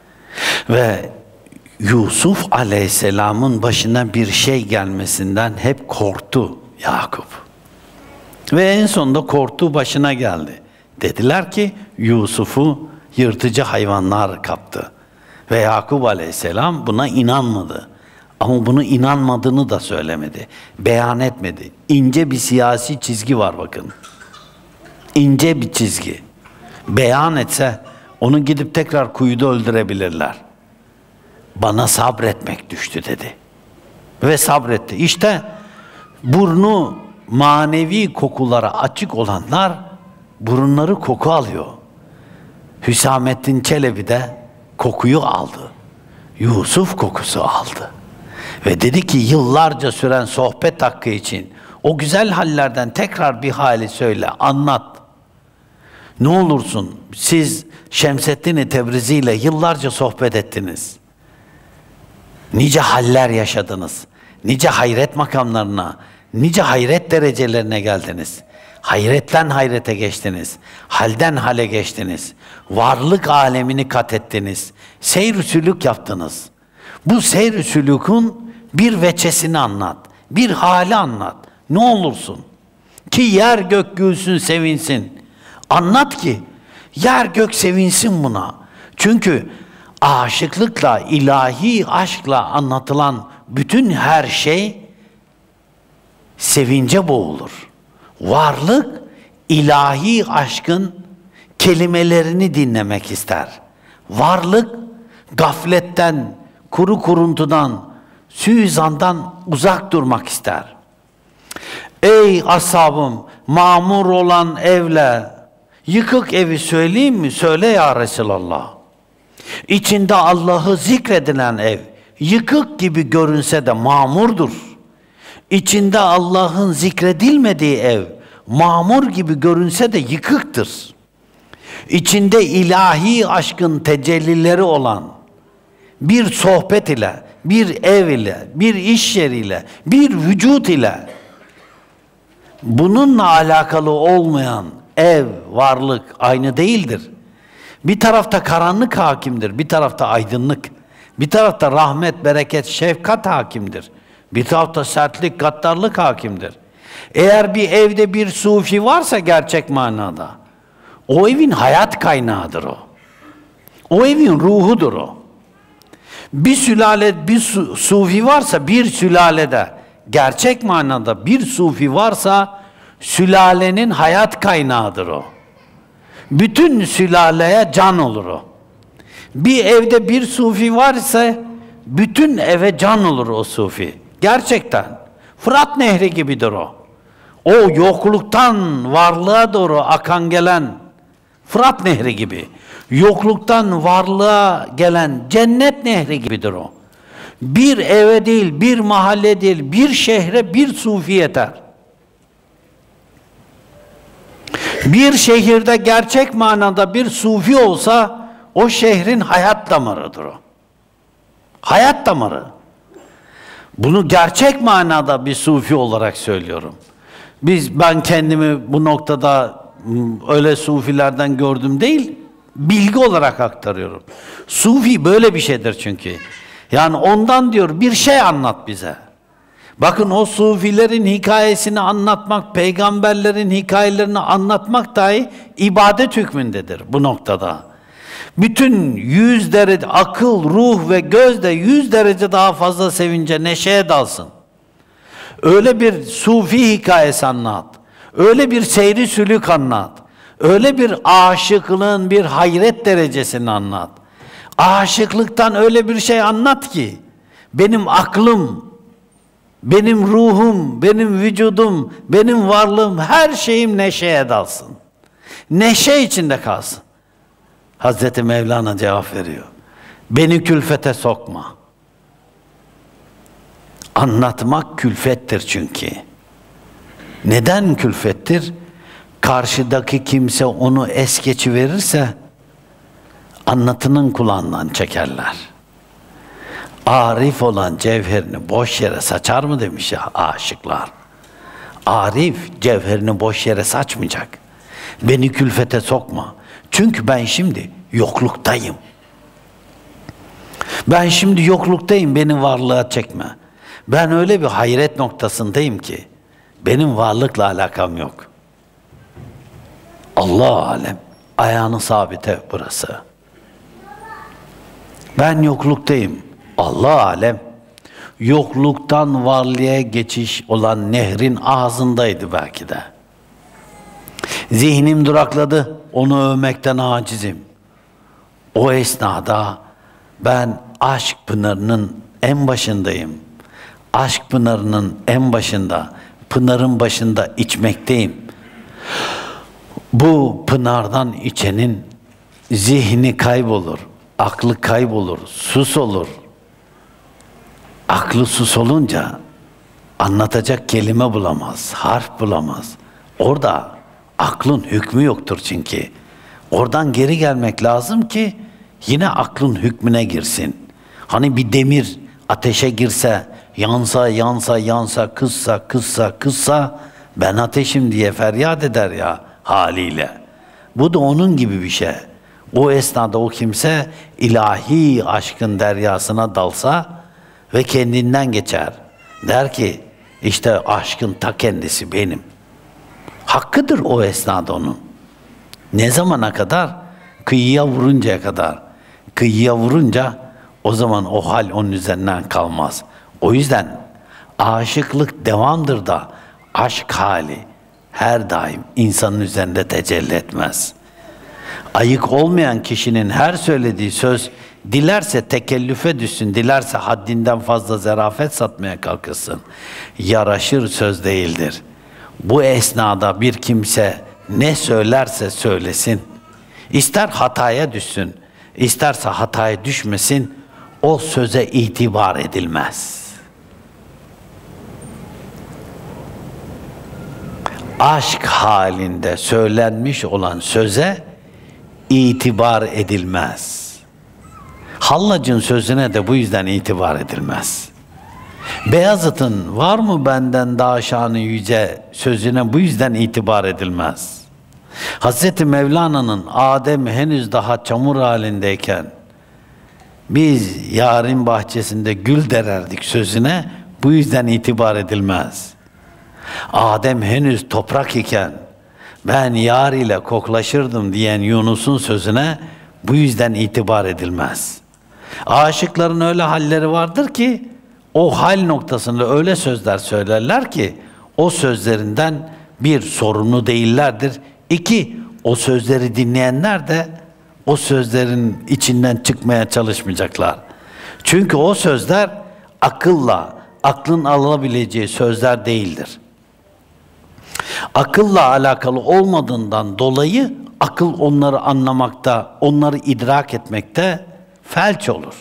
Ve Yusuf Aleyhisselam'ın başına bir şey gelmesinden hep korktu Yakup. Ve en sonunda korktuğu başına geldi. Dediler ki Yusuf'u yırtıcı hayvanlar kaptı. Ve Yakup Aleyhisselam buna inanmadı. Ama bunu inanmadığını da söylemedi. Beyan etmedi. İnce bir siyasi çizgi var bakın. İnce bir çizgi. Beyan etse onu gidip tekrar kuyuda öldürebilirler. Bana sabretmek düştü dedi. Ve sabretti. İşte burnu manevi kokulara açık olanlar burunları koku alıyor. Hüsamettin Çelebi de kokuyu aldı. Yusuf kokusu aldı. Ve dedi ki yıllarca süren sohbet hakkı için o güzel hallerden tekrar bir hali söyle, anlat. Ne olursun siz Şemseddin Tebrizi ile yıllarca sohbet ettiniz. Nice haller yaşadınız. Nice hayret makamlarına, nice hayret derecelerine geldiniz. Hayretten hayrete geçtiniz. Halden hale geçtiniz. Varlık alemini kat ettiniz. Seyr-i sülük yaptınız. Bu seyr-i sülükün bir veçesini anlat. Bir hali anlat. Ne olursun. Ki yer gök gülsün, sevinsin. Anlat ki yer gök sevinsin buna. Çünkü aşıklıkla, ilahi aşkla anlatılan bütün her şey sevince boğulur. Varlık ilahi aşkın kelimelerini dinlemek ister. Varlık gafletten, kuru kuruntudan, suizandan uzak durmak ister. Ey ashabım, mamur olan evle yıkık evi söyleyeyim mi? Söyle ya Resulallah. İçinde Allah'ı zikredilen ev, yıkık gibi görünse de mamurdur. İçinde Allah'ın zikredilmediği ev, mamur gibi görünse de yıkıktır. İçinde ilahi aşkın tecellileri olan bir sohbet ile, bir ev ile, bir iş yeriyle, bir vücut ile bununla alakalı olmayan ev, varlık aynı değildir. Bir tarafta karanlık hakimdir, bir tarafta aydınlık. Bir tarafta rahmet, bereket, şefkat hakimdir. Bir tarafta sertlik, gaddarlık hakimdir. Eğer bir evde bir sufi varsa gerçek manada, o evin hayat kaynağıdır o. O evin ruhudur o. Bir sülale, bir su, sufi varsa bir sülalede, gerçek manada bir sufi varsa sülalenin hayat kaynağıdır o. Bütün sülaleye can olur o. Bir evde bir sufi varsa bütün eve can olur o sufi. Gerçekten. Fırat Nehri gibidir o. O yokluktan varlığa doğru akan gelen Fırat Nehri gibi. Yokluktan varlığa gelen Cennet Nehri gibidir o. Bir eve değil, bir mahalle değil, bir şehre bir sufi yeter. Bir şehirde gerçek manada bir sufi olsa o şehrin hayat damarıdır o. Hayat damarı. Bunu gerçek manada bir sufi olarak söylüyorum. Biz, ben kendimi bu noktada öyle sufilerden gördüm değil, bilgi olarak aktarıyorum. Sufi böyle bir şeydir çünkü. Yani ondan diyor bir şey anlat bize. Bakın o sufilerin hikayesini anlatmak, peygamberlerin hikayelerini anlatmak dahi ibadet hükmündedir bu noktada. Bütün yüz derece akıl, ruh ve göz de yüz derece daha fazla sevince, neşeye dalsın. Öyle bir sufi hikayesi anlat. Öyle bir seyri sülük anlat. Öyle bir aşıklığın bir hayret derecesini anlat. Aşıklıktan öyle bir şey anlat ki benim aklım, benim ruhum, benim vücudum, benim varlığım, her şeyim neşeye dalsın. Neşe içinde kalsın. Hazreti Mevlana cevap veriyor. Beni külfete sokma. Anlatmak külfettir çünkü. Neden külfettir? Karşıdaki kimse onu es geçiverirse anlatının kulağından çekerler. Arif olan cevherini boş yere saçar mı demiş ya aşıklar. Arif cevherini boş yere saçmayacak. Beni külfete sokma. Çünkü ben şimdi yokluktayım. Ben şimdi yokluktayım, beni varlığa çekme. Ben öyle bir hayret noktasındayım ki benim varlıkla alakam yok. Allah alem, ayağını sabite burası. Ben yokluktayım. Allah alem, yokluktan varlığa geçiş olan nehrin ağzındaydı belki de. Zihnim durakladı, onu övmekten acizim. O esnada ben aşk pınarının en başındayım. Aşk pınarının en başında, pınarın başında içmekteyim. Bu pınardan içenin zihni kaybolur, aklı kaybolur, sus olur. Aklı sus olunca anlatacak kelime bulamaz, harf bulamaz. Orada aklın hükmü yoktur çünkü. Oradan geri gelmek lazım ki yine aklın hükmüne girsin. Hani bir demir ateşe girse, yansa, yansa, yansa, kızsa, kızsa, kızsa ben ateşim diye feryat eder ya haliyle. Bu da onun gibi bir şey. O esnada o kimse ilahi aşkın deryasına dalsa ve kendinden geçer. Der ki işte aşkın ta kendisi benim. Hakkıdır o esnada onun. Ne zamana kadar? Kıyıya vuruncaya kadar. Kıyıya vurunca o zaman o hal onun üzerinden kalmaz. O yüzden aşıklık devamdır da aşk hali her daim insanın üzerinde tecelli etmez. Ayık olmayan kişinin her söylediği söz dilerse tekellüfe düşsün, dilerse haddinden fazla zarafet satmaya kalkırsın. Yaraşır söz değildir. Bu esnada bir kimse ne söylerse söylesin, ister hataya düşsün, isterse hataya düşmesin, o söze itibar edilmez. Aşk halinde söylenmiş olan söze itibar edilmez. Hallacın sözüne de bu yüzden itibar edilmez. Beyazıt'ın var mı benden daha şanı yüce sözüne bu yüzden itibar edilmez. Hazreti Mevlana'nın Adem henüz daha çamur halindeyken biz yarın bahçesinde gül dererdik sözüne bu yüzden itibar edilmez. Adem henüz toprak iken ben yar ile koklaşırdım diyen Yunus'un sözüne bu yüzden itibar edilmez. Aşıkların öyle halleri vardır ki o hal noktasında öyle sözler söylerler ki o sözlerinden bir sorumlu değillerdir. İki, o sözleri dinleyenler de o sözlerin içinden çıkmaya çalışmayacaklar. Çünkü o sözler akılla, aklın alabileceği sözler değildir. Akılla alakalı olmadığından dolayı akıl onları anlamakta, onları idrak etmekte felç olur.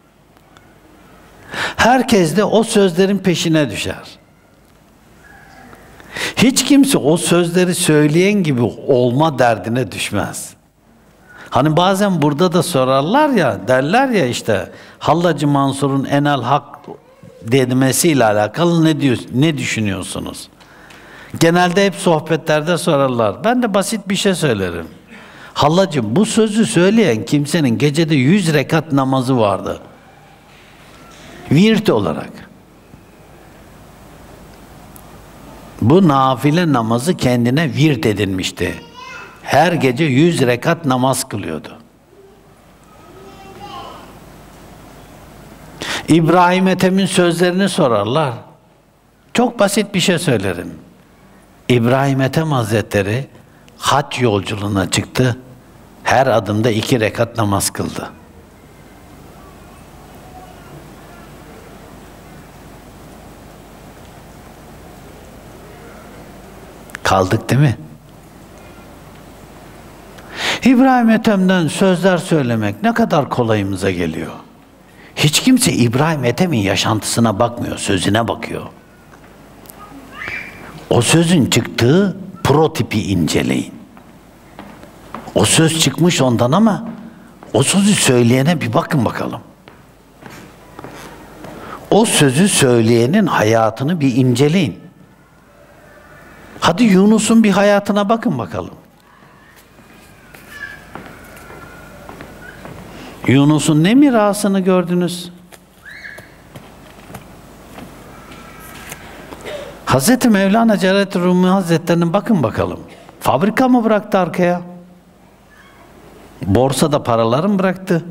Herkes de o sözlerin peşine düşer. Hiç kimse o sözleri söyleyen gibi olma derdine düşmez. Hani bazen burada da sorarlar ya, derler ya işte Hallacı Mansur'un enel hak demesiyle alakalı ne diyor, ne düşünüyorsunuz? Genelde hep sohbetlerde sorarlar. Ben de basit bir şey söylerim. Hallacığım, bu sözü söyleyen kimsenin gecede yüz rekat namazı vardı. Virt olarak. Bu nafile namazı kendine virt edinmişti. Her gece yüz rekat namaz kılıyordu. İbrahim Ethem'in sözlerini sorarlar. Çok basit bir şey söylerim. İbrahim Ethem Hazretleri hac yolculuğuna çıktı. Her adımda iki rekat namaz kıldı. Kaldık değil mi? İbrahim Ethem'den sözler söylemek ne kadar kolayımıza geliyor. Hiç kimse İbrahim Ethem'in yaşantısına bakmıyor, sözüne bakıyor. O sözün çıktığı protipi inceleyin. O söz çıkmış ondan ama o sözü söyleyene bir bakın bakalım. O sözü söyleyenin hayatını bir inceleyin. Hadi Yunus'un bir hayatına bakın bakalım. Yunus'un ne mirasını gördünüz? Hazreti Mevlana Celaleddin Rumi Hazretleri'nin bakın bakalım. Fabrika mı bıraktı arkaya? Borsada paraları mı bıraktı?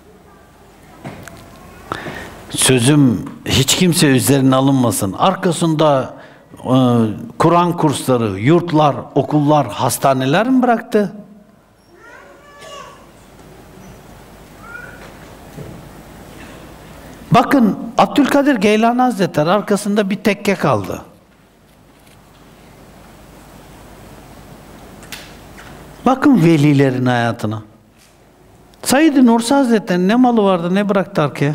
Sözüm hiç kimse üzerine alınmasın. Arkasında e, Kur'an kursları, yurtlar, okullar, hastaneler mi bıraktı? Bakın Abdülkadir Geylani Hazretleri arkasında bir tekke kaldı. Bakın velilerin hayatına. Said-i Nursi Hazretleri'nin ne malı vardı, ne bıraktı arkaya?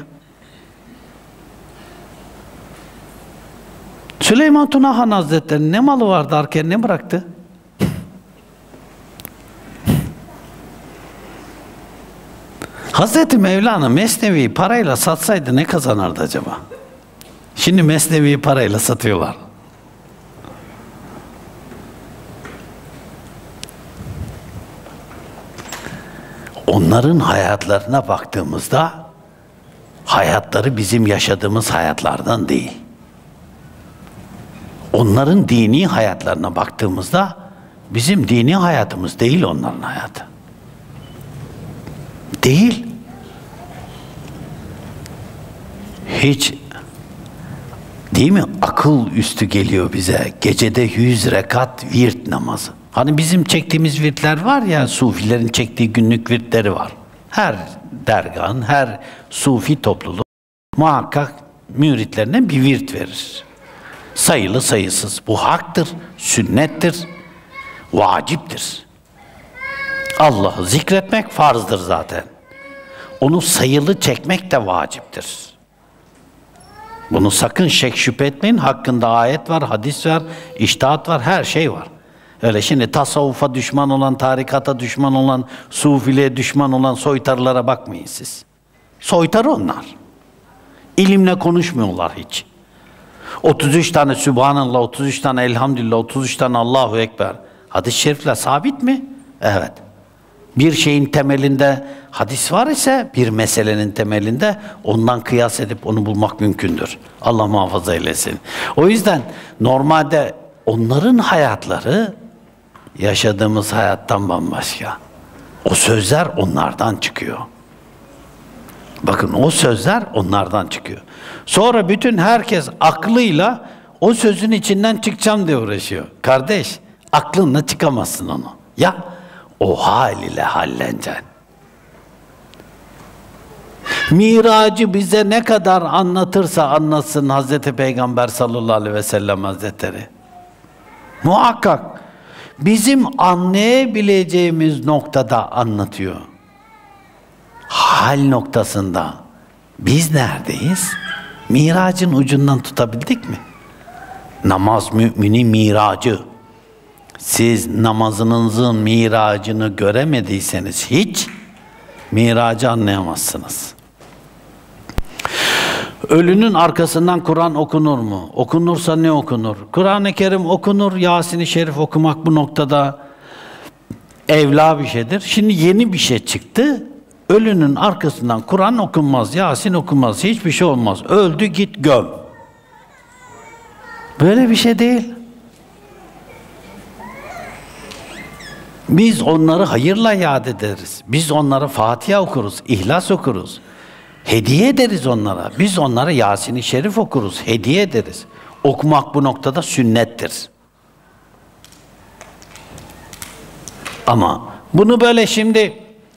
Süleyman Tunahan Hazretleri'nin ne malı vardı arkaya, ne bıraktı? Hazreti Mevlana Mesnevi'yi parayla satsaydı ne kazanırdı acaba? Şimdi Mesnevi'yi parayla satıyorlar. Onların hayatlarına baktığımızda hayatları bizim yaşadığımız hayatlardan değil. Onların dini hayatlarına baktığımızda bizim dini hayatımız değil onların hayatı. Değil. Değil mi? Akıl üstü geliyor bize. Gecede yüz rekat virt namazı. Hani bizim çektiğimiz virtler var ya, sufilerin çektiği günlük virtleri var. Her dergahın, her sufi topluluğu muhakkak müritlerine bir virt verir. Sayılı sayısız. Bu haktır, sünnettir, vaciptir. Allah'ı zikretmek farzdır zaten. Onu sayılı çekmek de vaciptir. Bunu sakın şek şüphe etmeyin. Hakkında ayet var, hadis var, içtihat var, her şey var. Öyle şimdi tasavvufa düşman olan, tarikata düşman olan, sufiliğe düşman olan soytarılara bakmayın siz. Soytarı onlar. İlimle konuşmuyorlar hiç. otuz üç tane Sübhanallah, otuz üç tane Elhamdülillah, otuz üç tane Allahu Ekber. Hadis-i şerifle sabit mi? Evet. Bir şeyin temelinde hadis var ise, bir meselenin temelinde ondan kıyas edip onu bulmak mümkündür. Allah muhafaza eylesin. O yüzden normalde onların hayatları yaşadığımız hayattan bambaşka. O sözler onlardan çıkıyor. Bakın o sözler onlardan çıkıyor. Sonra bütün herkes aklıyla o sözün içinden çıkacağım diye uğraşıyor. Kardeş, aklınla çıkamazsın onu. Ya o hal ile halleneceksin. Miracı bize ne kadar anlatırsa anlatsın Hazreti Peygamber sallallahu aleyhi ve sellem Hazretleri, muhakkak bizim anlayabileceğimiz noktada anlatıyor. Hal noktasında biz neredeyiz? Miracın ucundan tutabildik mi? Namaz müminin miracı. Siz namazınızın miracını göremediyseniz hiç miracı anlayamazsınız. Ölünün arkasından Kur'an okunur mu? Okunursa ne okunur? Kur'an-ı Kerim okunur, Yasin-i Şerif okumak bu noktada evla bir şeydir. Şimdi yeni bir şey çıktı. Ölünün arkasından Kur'an okunmaz, Yasin okunmaz, hiçbir şey olmaz. Öldü, git göm. Böyle bir şey değil. Biz onları hayırla yad ederiz. Biz onlara Fatiha okuruz, İhlas okuruz. Hediye ederiz onlara. Biz onlara Yasin-i Şerif okuruz, hediye ederiz. Okumak bu noktada sünnettir. Ama bunu böyle şimdi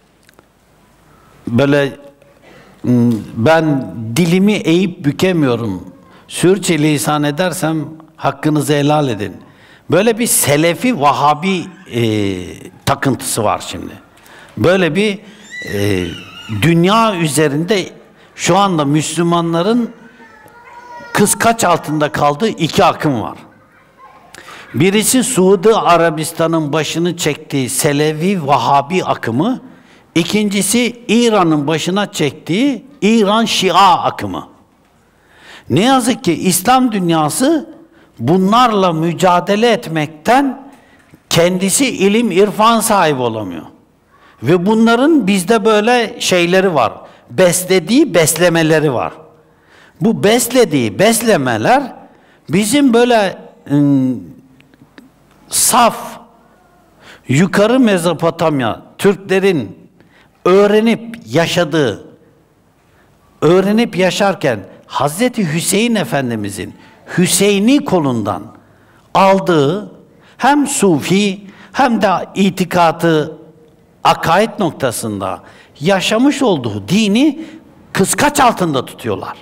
böyle ben dilimi eğip bükemiyorum. Sürçülisan edersem hakkınızı helal edin. Böyle bir Selefi Vahabi e, takıntısı var şimdi. Böyle bir e, dünya üzerinde şu anda Müslümanların kıskaç altında kaldığı iki akım var. Birisi Suudi Arabistan'ın başını çektiği Selefi Vahabi akımı, ikincisi İran'ın başına çektiği İran Şia akımı. Ne yazık ki İslam dünyası bunlarla mücadele etmekten kendisi ilim, irfan sahibi olamıyor. Ve bunların bizde böyle şeyleri var. Beslediği beslemeleri var. Bu beslediği beslemeler bizim böyle ıı, saf, yukarı Mezopotamya, Türklerin öğrenip yaşadığı, öğrenip yaşarken Hazreti Hüseyin Efendimizin Hüseyni kolundan aldığı hem sufi hem de itikatı akaid noktasında yaşamış olduğu dini kıskaç altında tutuyorlar.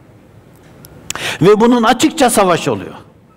Ve bunun açıkça savaş oluyor.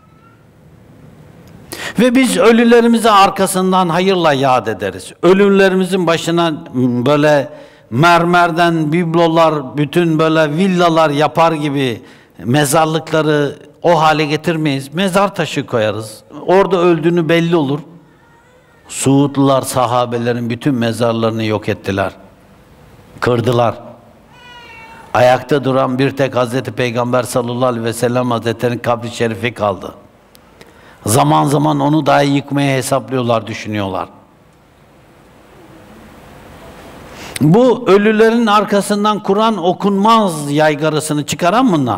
Ve biz ölülerimizi arkasından hayırla yad ederiz. Ölülerimizin başına böyle mermerden biblolar, bütün böyle villalar yapar gibi mezarlıkları o hale getirmeyiz. Mezar taşı koyarız. Orada öldüğünü belli olur. Suudlular sahabelerin bütün mezarlarını yok ettiler. Kırdılar. Ayakta duran bir tek Hazreti Peygamber sallallahu aleyhi ve sellem Hazretleri'nin kabri şerifi kaldı. Zaman zaman onu dahi yıkmaya hesaplıyorlar, düşünüyorlar. Bu ölülerin arkasından Kur'an okunmaz yaygarasını çıkaran bunlar.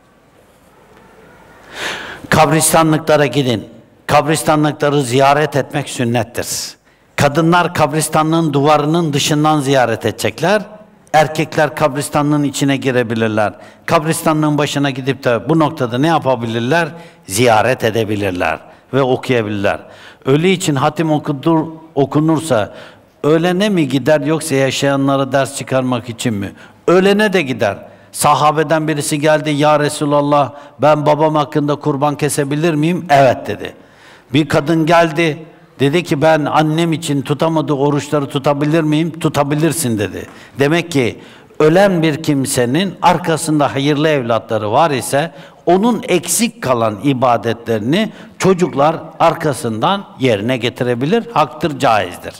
Kabristanlıklara gidin. Kabristanlıkları ziyaret etmek sünnettir. Kadınlar kabristanlığın duvarının dışından ziyaret edecekler. Erkekler kabristanlığın içine girebilirler. Kabristanlığın başına gidip de bu noktada ne yapabilirler? Ziyaret edebilirler ve okuyabilirler. Ölü için hatim okudur, okunursa ölene mi gider yoksa yaşayanlara ders çıkarmak için mi? Ölene de gider. Sahabeden birisi geldi, ya Resulallah ben babam hakkında kurban kesebilir miyim? Evet dedi. Bir kadın geldi, dedi ki ben annem için tutamadığı oruçları tutabilir miyim? Tutabilirsin dedi. Demek ki ölen bir kimsenin arkasında hayırlı evlatları var ise onun eksik kalan ibadetlerini çocuklar arkasından yerine getirebilir. Haktır, caizdir.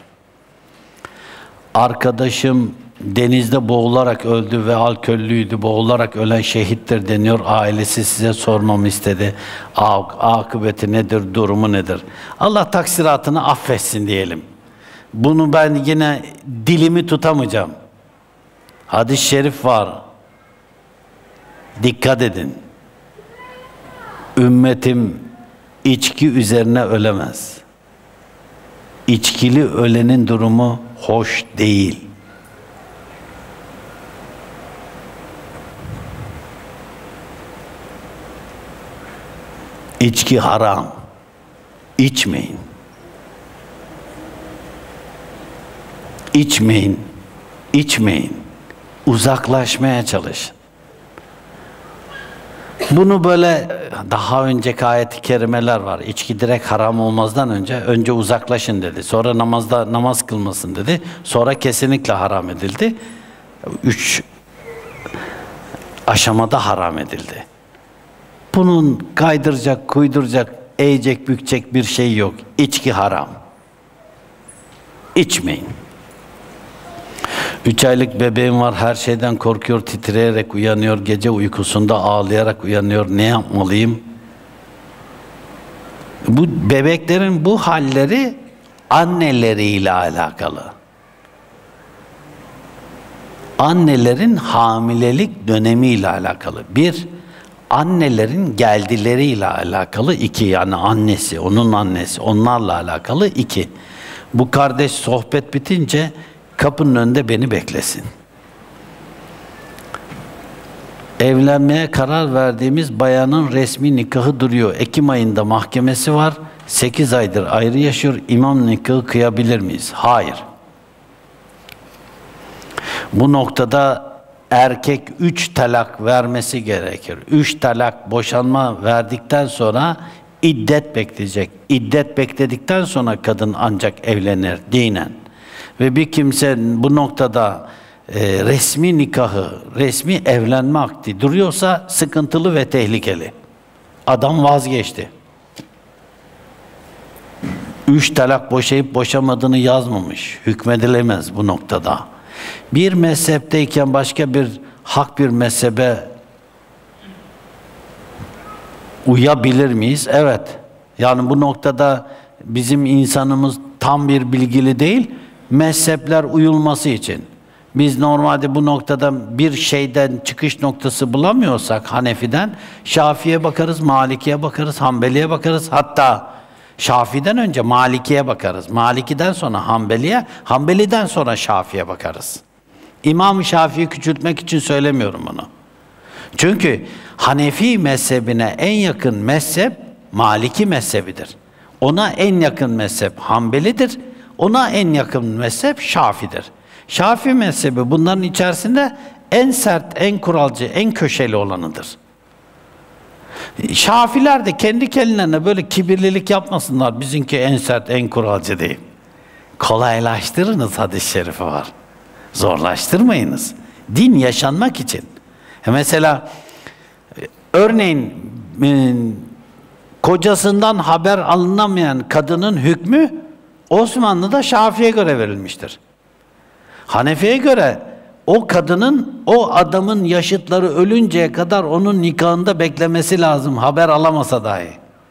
Arkadaşım denizde boğularak öldü ve alkollüydü. Boğularak ölen şehittir deniyor. Ailesi size sormamı istedi. Akıbeti nedir, durumu nedir? Allah taksiratını affetsin diyelim. Bunu ben yine dilimi tutamayacağım. Hadis-i şerif var. Dikkat edin. Ümmetim içki üzerine ölemez. İçkili ölenin durumu hoş değil. İçki haram. İçmeyin. İçmeyin. İçmeyin. Uzaklaşmaya çalışın. Bunu böyle daha önceki ayet-i kerimeler var. İçki direkt haram olmazdan önce önce uzaklaşın dedi. Sonra namazda namaz kılmasın dedi. Sonra kesinlikle haram edildi. Üç aşamada haram edildi. Bunun kaydıracak, kuyduracak, eğecek, bükecek bir şey yok. İçki haram. İçmeyin. Üç aylık bebeğim var, her şeyden korkuyor, titreyerek uyanıyor, gece uykusunda ağlayarak uyanıyor. Ne yapmalıyım? Bu bebeklerin bu halleri anneleriyle alakalı. Annelerin hamilelik dönemiyle alakalı. Bir, annelerin geldileriyle alakalı. İki, yani annesi, onun annesi, onlarla alakalı. İki, bu kardeş sohbet bitince kapının önünde beni beklesin. Evlenmeye karar verdiğimiz bayanın resmi nikahı duruyor. Ekim ayında mahkemesi var. Sekiz aydır ayrı yaşıyor. İmam nikahı kıyabilir miyiz? Hayır. Bu noktada erkek üç talak vermesi gerekir. Üç talak boşanma verdikten sonra iddet bekleyecek. İddet bekledikten sonra kadın ancak evlenir dinen. Ve bir kimse bu noktada e, resmi nikahı, resmi evlenme akdi duruyorsa sıkıntılı ve tehlikeli. Adam vazgeçti. Üç talak boşayıp boşamadığını yazmamış. Hükmedilemez bu noktada. Bir mezhepteyken başka bir hak bir mezhebe uyabilir miyiz? Evet. Yani bu noktada bizim insanımız tam bir bilgili değil. Mezhepler uyulması için. Biz normalde bu noktada bir şeyden çıkış noktası bulamıyorsak Hanefi'den, Şafii'ye bakarız, Maliki'ye bakarız, Hanbeli'ye bakarız. Hatta Şafii'den önce Maliki'ye bakarız. Maliki'den sonra Hanbeli'ye, Hanbeli'den sonra Şafii'ye bakarız. İmam-ı Şafii'yi küçültmek için söylemiyorum bunu. Çünkü Hanefi mezhebine en yakın mezhep Maliki mezhebidir. Ona en yakın mezhep Hanbeli'dir. Ona en yakın mezhep Şafi'dir. Şafii mezhebi bunların içerisinde en sert, en kuralcı, en köşeli olanıdır. Şafiler de kendi kendilerine böyle kibirlilik yapmasınlar. Bizimki en sert, en kuralcı değil. Kolaylaştırınız, hadis-i şerifi var. Zorlaştırmayınız. Din yaşanmak için. Mesela örneğin kocasından haber alınamayan kadının hükmü Osmanlı'da Şafii'ye göre verilmiştir. Hanefi'ye göre o kadının, o adamın yaşıtları ölünceye kadar onun nikahında beklemesi lazım, haber alamasa dahi.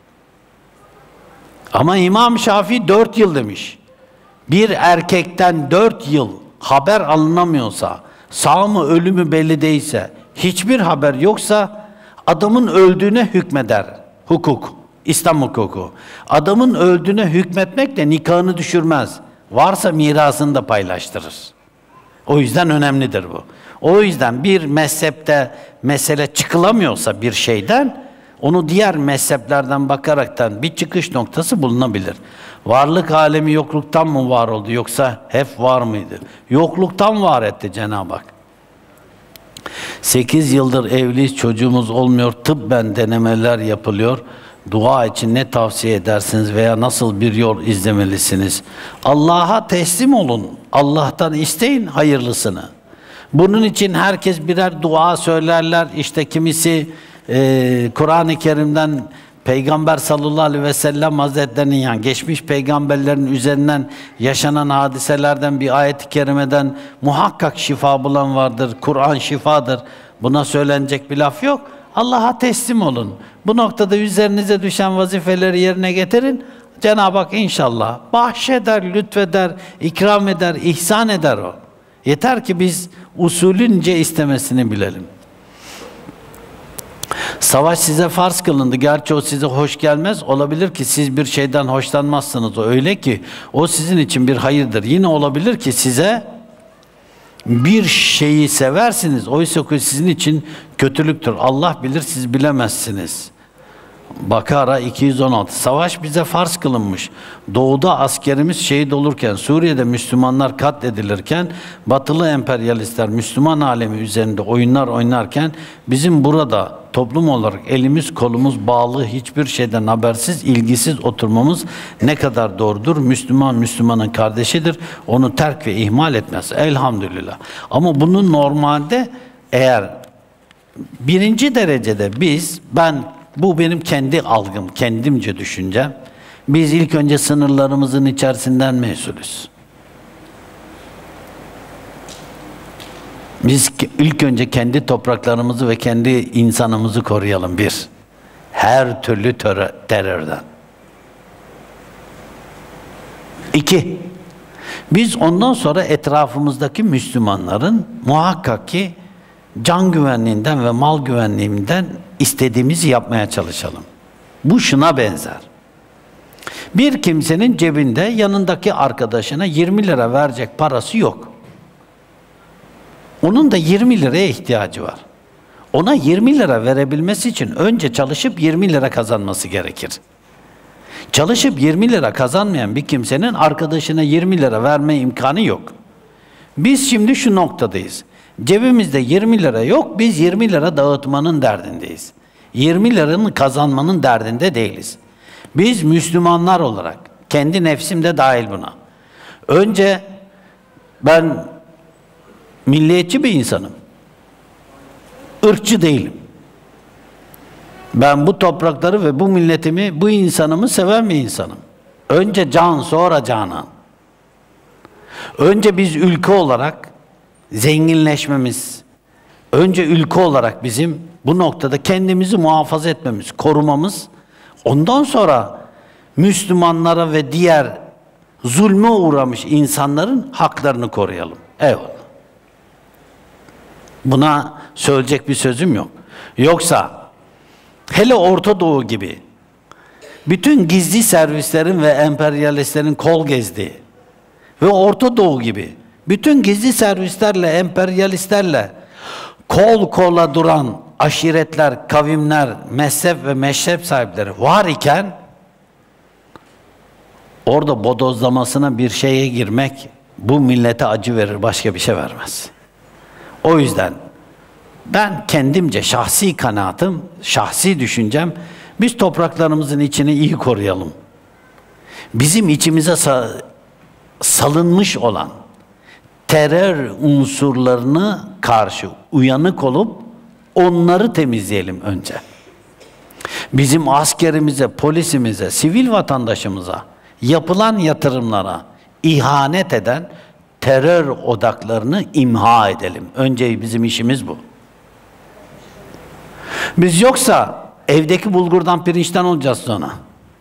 Ama İmam Şafii dört yıl demiş. Bir erkekten dört yıl haber alınamıyorsa, sağ mı ölü mü belli değilse, hiçbir haber yoksa adamın öldüğüne hükmeder hukuk. İslam hukuku. Adamın öldüğüne hükmetmek de nikahını düşürmez. Varsa mirasını da paylaştırır. O yüzden önemlidir bu. O yüzden bir mezhepte mesele çıkılamıyorsa bir şeyden, onu diğer mezheplerden bakaraktan bir çıkış noktası bulunabilir. Varlık alemi yokluktan mı var oldu yoksa hep var mıydı? Yokluktan var etti Cenab-ı Hak. Sekiz yıldır evliyiz, çocuğumuz olmuyor, tıbben denemeler yapılıyor. Dua için ne tavsiye edersiniz veya nasıl bir yol izlemelisiniz? Allah'a teslim olun. Allah'tan isteyin hayırlısını. Bunun için herkes birer dua söylerler. İşte kimisi e, Kur'an-ı Kerim'den Peygamber sallallahu aleyhi ve sellem Hazretlerinin, yani geçmiş peygamberlerin üzerinden yaşanan hadiselerden bir ayet-i kerimeden muhakkak şifa bulan vardır. Kur'an şifadır. Buna söylenecek bir laf yok. Allah'a teslim olun. Bu noktada üzerinize düşen vazifeleri yerine getirin. Cenab-ı Hak inşallah bahşeder, lütfeder, ikram eder, ihsan eder o. Yeter ki biz usulünce istemesini bilelim. Savaş size farz kılındı. Gerçi o size hoş gelmez. Olabilir ki siz bir şeyden hoşlanmazsınız. O öyle ki o sizin için bir hayırdır. Yine olabilir ki size bir şeyi seversiniz. Oysa ki sizin için kötülüktür. Allah bilir, siz bilemezsiniz. Bakara iki yüz on altı. Savaş bize farz kılınmış. Doğuda askerimiz şehit olurken, Suriye'de Müslümanlar katledilirken, batılı emperyalistler Müslüman alemi üzerinde oyunlar oynarken, bizim burada toplum olarak elimiz kolumuz bağlı, hiçbir şeyden habersiz, ilgisiz oturmamız ne kadar doğrudur? Müslüman Müslümanın kardeşidir. Onu terk ve ihmal etmez. Elhamdülillah. Ama bunun normalde eğer birinci derecede biz, ben bu benim kendi algım, kendimce düşüncem. Biz ilk önce sınırlarımızın içerisinden mesulüz. Biz ilk önce kendi topraklarımızı ve kendi insanımızı koruyalım bir. Her türlü terörden. İki, biz ondan sonra etrafımızdaki Müslümanların muhakkak ki can güvenliğinden ve mal güvenliğinden istediğimizi yapmaya çalışalım. Bu şuna benzer. Bir kimsenin cebinde yanındaki arkadaşına yirmi lira verecek parası yok. Onun da yirmi liraya ihtiyacı var. Ona yirmi lira verebilmesi için önce çalışıp yirmi lira kazanması gerekir. Çalışıp yirmi lira kazanmayan bir kimsenin arkadaşına yirmi lira verme imkanı yok. Biz şimdi şu noktadayız. Cebimizde yirmi lira yok, biz yirmi lira dağıtmanın derdindeyiz. yirmi liranın kazanmanın derdinde değiliz. Biz Müslümanlar olarak, kendi nefsim de dahil buna. Önce ben milliyetçi bir insanım. Irkçı değilim. Ben bu toprakları ve bu milletimi, bu insanımı seven bir insanım. Önce can, sonra canan. Önce biz ülke olarak zenginleşmemiz, önce ülke olarak bizim bu noktada kendimizi muhafaza etmemiz, korumamız, ondan sonra Müslümanlara ve diğer zulme uğramış insanların haklarını koruyalım. Eyvallah. Buna söyleyecek bir sözüm yok. Yoksa hele Orta Doğu gibi bütün gizli servislerin ve emperyalistlerin kol gezdiği ve Orta Doğu gibi bütün gizli servislerle, emperyalistlerle kol kola duran aşiretler, kavimler, mezhep ve meşrep sahipleri var iken orada bodozlamasına bir şeye girmek bu millete acı verir, başka bir şey vermez. O yüzden ben kendimce şahsi kanaatim, şahsi düşüncem, biz topraklarımızın içini iyi koruyalım. Bizim içimize sa salınmış olan terör unsurlarını karşı uyanık olup onları temizleyelim önce. Bizim askerimize, polisimize, sivil vatandaşımıza yapılan yatırımlara ihanet eden terör odaklarını imha edelim. Önce bizim işimiz bu. Biz yoksa evdeki bulgurdan, pirinçten olacağız sonra.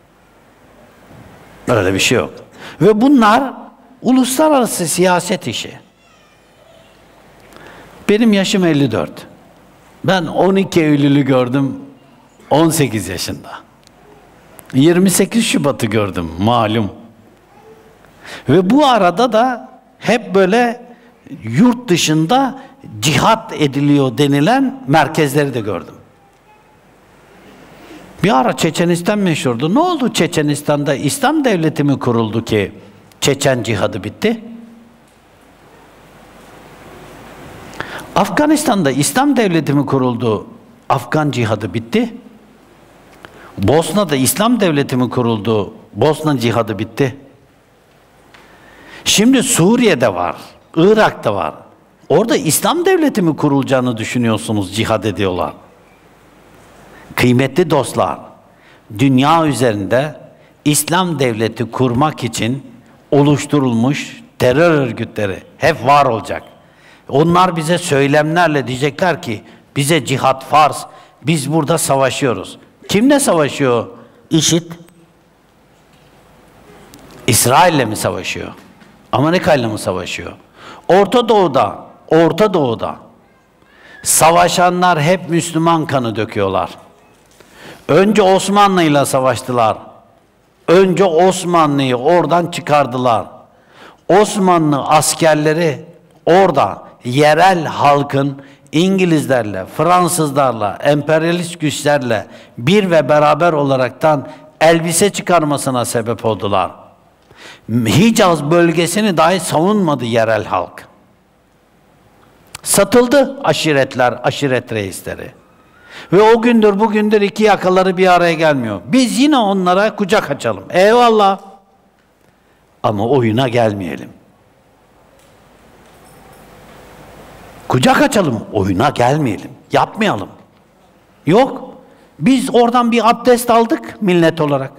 Öyle bir şey yok. Ve bunlar uluslararası siyaset işi. Benim yaşım elli dört. Ben on iki Eylül'ü gördüm on sekiz yaşında. yirmi sekiz Şubat'ı gördüm malum. Ve bu arada da hep böyle yurt dışında cihat ediliyor denilen merkezleri de gördüm. Bir ara Çeçenistan meşhurdu. Ne oldu Çeçenistan'da? İslam devleti mi kuruldu ki Çeçen cihadı bitti? Afganistan'da İslam devleti mi kuruldu? Afgan cihadı bitti. Bosna'da İslam devleti mi kuruldu? Bosna cihadı bitti. Şimdi Suriye'de var, Irak'ta var. Orada İslam devleti mi kurulacağını düşünüyorsunuz, cihad ediyorlar. Kıymetli dostlar, dünya üzerinde İslam devleti kurmak için oluşturulmuş terör örgütleri hep var olacak. Onlar bize söylemlerle diyecekler ki bize cihat farz, biz burada savaşıyoruz. Kimle savaşıyor IŞİD? İsrail'le mi savaşıyor? Amerika'yla mı savaşıyor? Orta Doğu'da, Orta Doğu'da savaşanlar hep Müslüman kanı döküyorlar. Önce Osmanlı'yla savaştılar. Önce Osmanlı'yı oradan çıkardılar. Osmanlı askerleri orada yerel halkın İngilizlerle, Fransızlarla, emperyalist güçlerle bir ve beraber olaraktan elbise çıkarmasına sebep oldular. Hicaz bölgesini dahi savunmadı yerel halk. Satıldı aşiretler, aşiret reisleri. Ve o gündür bugündür iki yakaları bir araya gelmiyor. Biz yine onlara kucak açalım. Eyvallah. Ama oyuna gelmeyelim. Kucak açalım, oyuna gelmeyelim. Yapmayalım. Yok. Biz oradan bir abdest aldık millet olarak.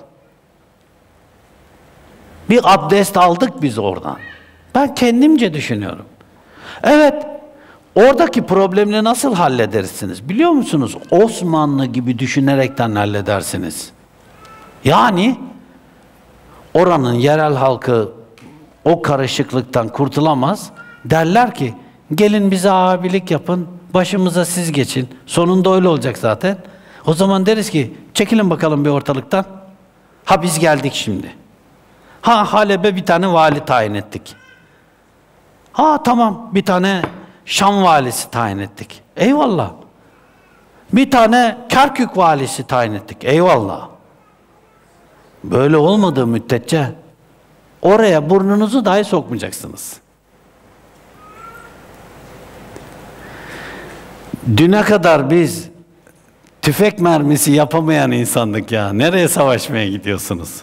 Bir abdest aldık biz oradan. Ben kendimce düşünüyorum. Evet, oradaki problemi nasıl halledersiniz? Biliyor musunuz? Osmanlı gibi düşünerekten halledersiniz. Yani oranın yerel halkı o karışıklıktan kurtulamaz. Derler ki, gelin bize abilik yapın, başımıza siz geçin. Sonunda öyle olacak zaten. O zaman deriz ki, çekilin bakalım bir ortalıktan. Ha biz geldik şimdi. Ha Halep'e bir tane vali tayin ettik. Ha tamam bir tane Şam valisi tayin ettik. Eyvallah. Bir tane Kerkük valisi tayin ettik. Eyvallah. Böyle olmadığı müddetçe oraya burnunuzu dahi sokmayacaksınız. Düne kadar biz tüfek mermisi yapamayan insandık ya. Nereye savaşmaya gidiyorsunuz?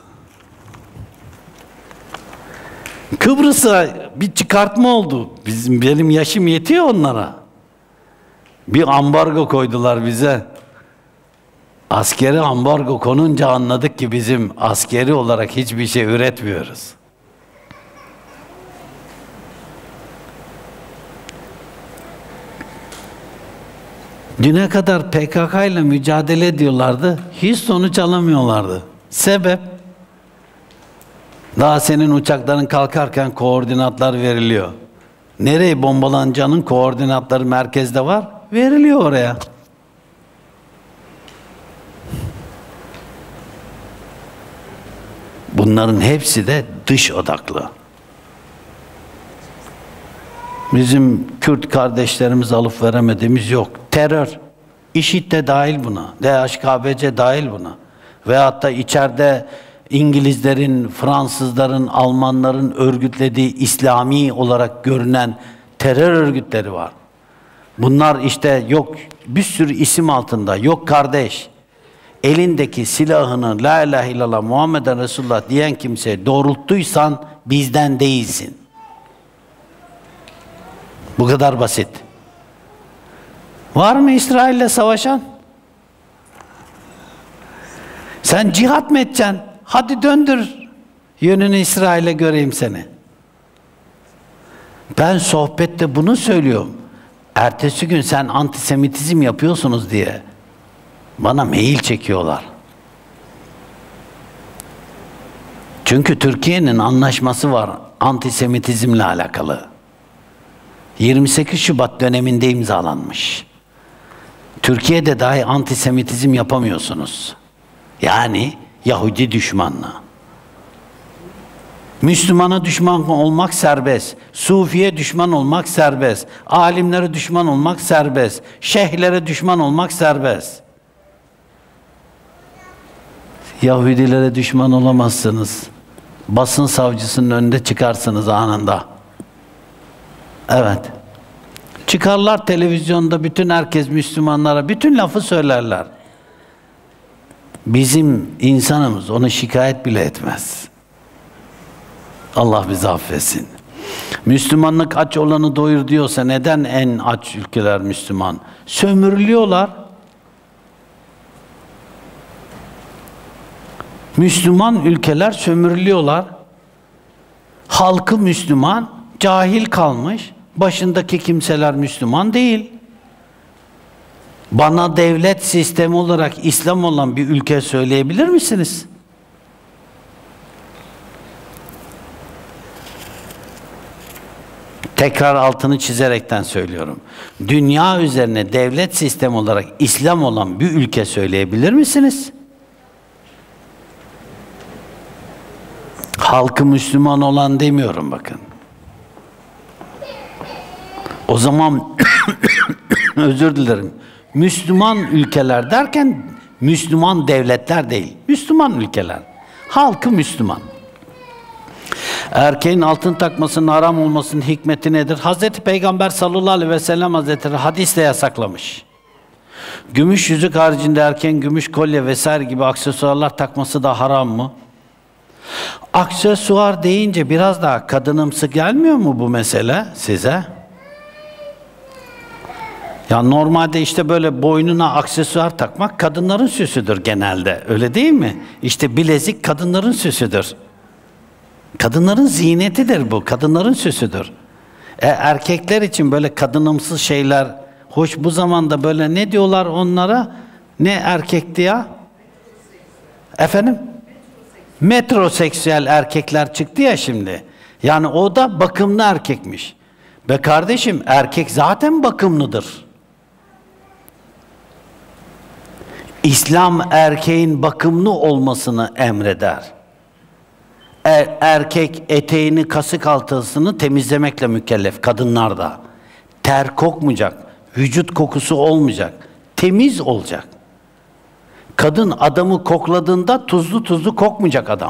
Kıbrıs'a bir çıkartma oldu. Bizim, benim yaşım yetiyor onlara. Bir ambargo koydular bize. Askeri ambargo konunca anladık ki bizim askeri olarak hiçbir şey üretmiyoruz. Düne kadar P K K ile mücadele ediyorlardı. Hiç sonuç alamıyorlardı. Sebep? Daha senin uçakların kalkarken koordinatlar veriliyor. Nereye bombalanacağının koordinatları merkezde var. Veriliyor oraya. Bunların hepsi de dış odaklı. Bizim Kürt kardeşlerimiz alıp veremediğimiz yok. Terör. IŞİD de dahil buna. D H K P C dahil buna. Veyahut da içeride İngilizlerin, Fransızların, Almanların örgütlediği İslami olarak görünen terör örgütleri var. Bunlar işte yok bir sürü isim altında. Yok kardeş. Elindeki silahını La ilahe illallah Muhammeden Resulullah diyen kimse doğrulttuysan bizden değilsin. Bu kadar basit. Var mı İsrail'le savaşan? Sen cihat mı edeceksin? Hadi döndür yönünü İsrail'e göreyim seni. Ben sohbette bunu söylüyorum. Ertesi gün sen antisemitizm yapıyorsunuz diye bana mail çekiyorlar. Çünkü Türkiye'nin anlaşması var antisemitizmle alakalı. yirmi sekiz Şubat döneminde imzalanmış. Türkiye'de dahi antisemitizm yapamıyorsunuz. Yani Yahudi düşmanlığı. Müslümana düşman olmak serbest. Sufiye düşman olmak serbest. Alimlere düşman olmak serbest. Şeyhlere düşman olmak serbest. Yahudilere düşman olamazsınız. Basın savcısının önünde çıkarsınız anında. Evet. Çıkarlar televizyonda, bütün herkes Müslümanlara bütün lafı söylerler. Bizim insanımız onu şikayet bile etmez. Allah bizi affetsin. Müslümanlık aç olanı doyur diyorsa neden en aç ülkeler Müslüman? Sömürülüyorlar. Müslüman ülkeler sömürülüyorlar. Halkı Müslüman, cahil kalmış. Başındaki kimseler Müslüman değil. Bana devlet sistemi olarak İslam olan bir ülke söyleyebilir misiniz? Tekrar altını çizerekten söylüyorum. Dünya üzerine devlet sistemi olarak İslam olan bir ülke söyleyebilir misiniz? Halkı Müslüman olan demiyorum bakın. O zaman özür dilerim. Müslüman ülkeler derken Müslüman devletler değil. Müslüman ülkeler. Halkı Müslüman. Erkeğin altın takmasının haram olmasının hikmeti nedir? Hazreti Peygamber sallallahu aleyhi ve sellem Hazretleri hadisle yasaklamış. Gümüş yüzük haricinde erkeğin gümüş kolye vesaire gibi aksesuarlar takması da haram mı? Aksesuar deyince biraz daha kadınımsı gelmiyor mu bu mesele size? Ya normalde işte böyle boynuna aksesuar takmak kadınların süsüdür genelde. Öyle değil mi? İşte bilezik kadınların süsüdür. Kadınların ziynetidir bu. Kadınların süsüdür. E, erkekler için böyle kadınımsı şeyler hoş, bu zamanda böyle ne diyorlar onlara? Ne erkekti ya? Efendim? Metroseksüel erkekler çıktı ya şimdi. Yani o da bakımlı erkekmiş. Be kardeşim, erkek zaten bakımlıdır. İslam erkeğin bakımlı olmasını emreder. Er, erkek eteğini, kasık altısını temizlemekle mükellef, kadınlar da. Ter kokmayacak, vücut kokusu olmayacak, temiz olacak. Kadın adamı kokladığında tuzlu tuzlu kokmayacak adam.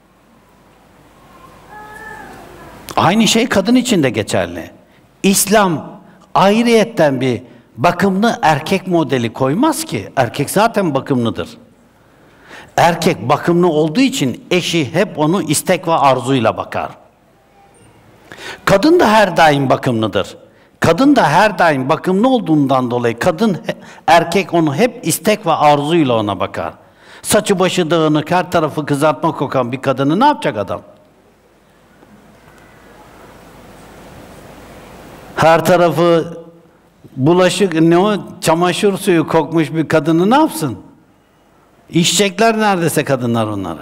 Aynı şey kadın için de geçerli. İslam ayrıyetten bir bakımlı erkek modeli koymaz ki. Erkek zaten bakımlıdır. Erkek bakımlı olduğu için eşi hep onu istek ve arzuyla bakar. Kadın da her daim bakımlıdır. Kadın da her daim bakımlı olduğundan dolayı kadın, erkek onu hep istek ve arzuyla ona bakar. Saçı başı dağınık, her tarafı kızartma kokan bir kadını ne yapacak adam? Her tarafı bulaşık, ne o, çamaşır suyu kokmuş bir kadını ne yapsın? İçecekler neredeyse kadınlar onları.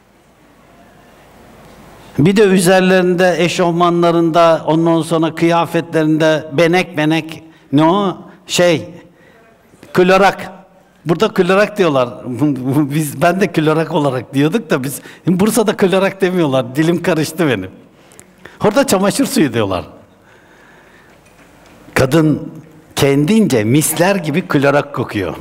Bir de üzerlerinde, eşofmanlarında, ondan sonra kıyafetlerinde benek benek, ne o? Şey, klorak. Burada klorak diyorlar. Biz, ben de klorak olarak diyorduk da biz, Bursa'da klorak demiyorlar. Dilim karıştı benim. Orada çamaşır suyu diyorlar. Kadın kendince misler gibi klorak kokuyor.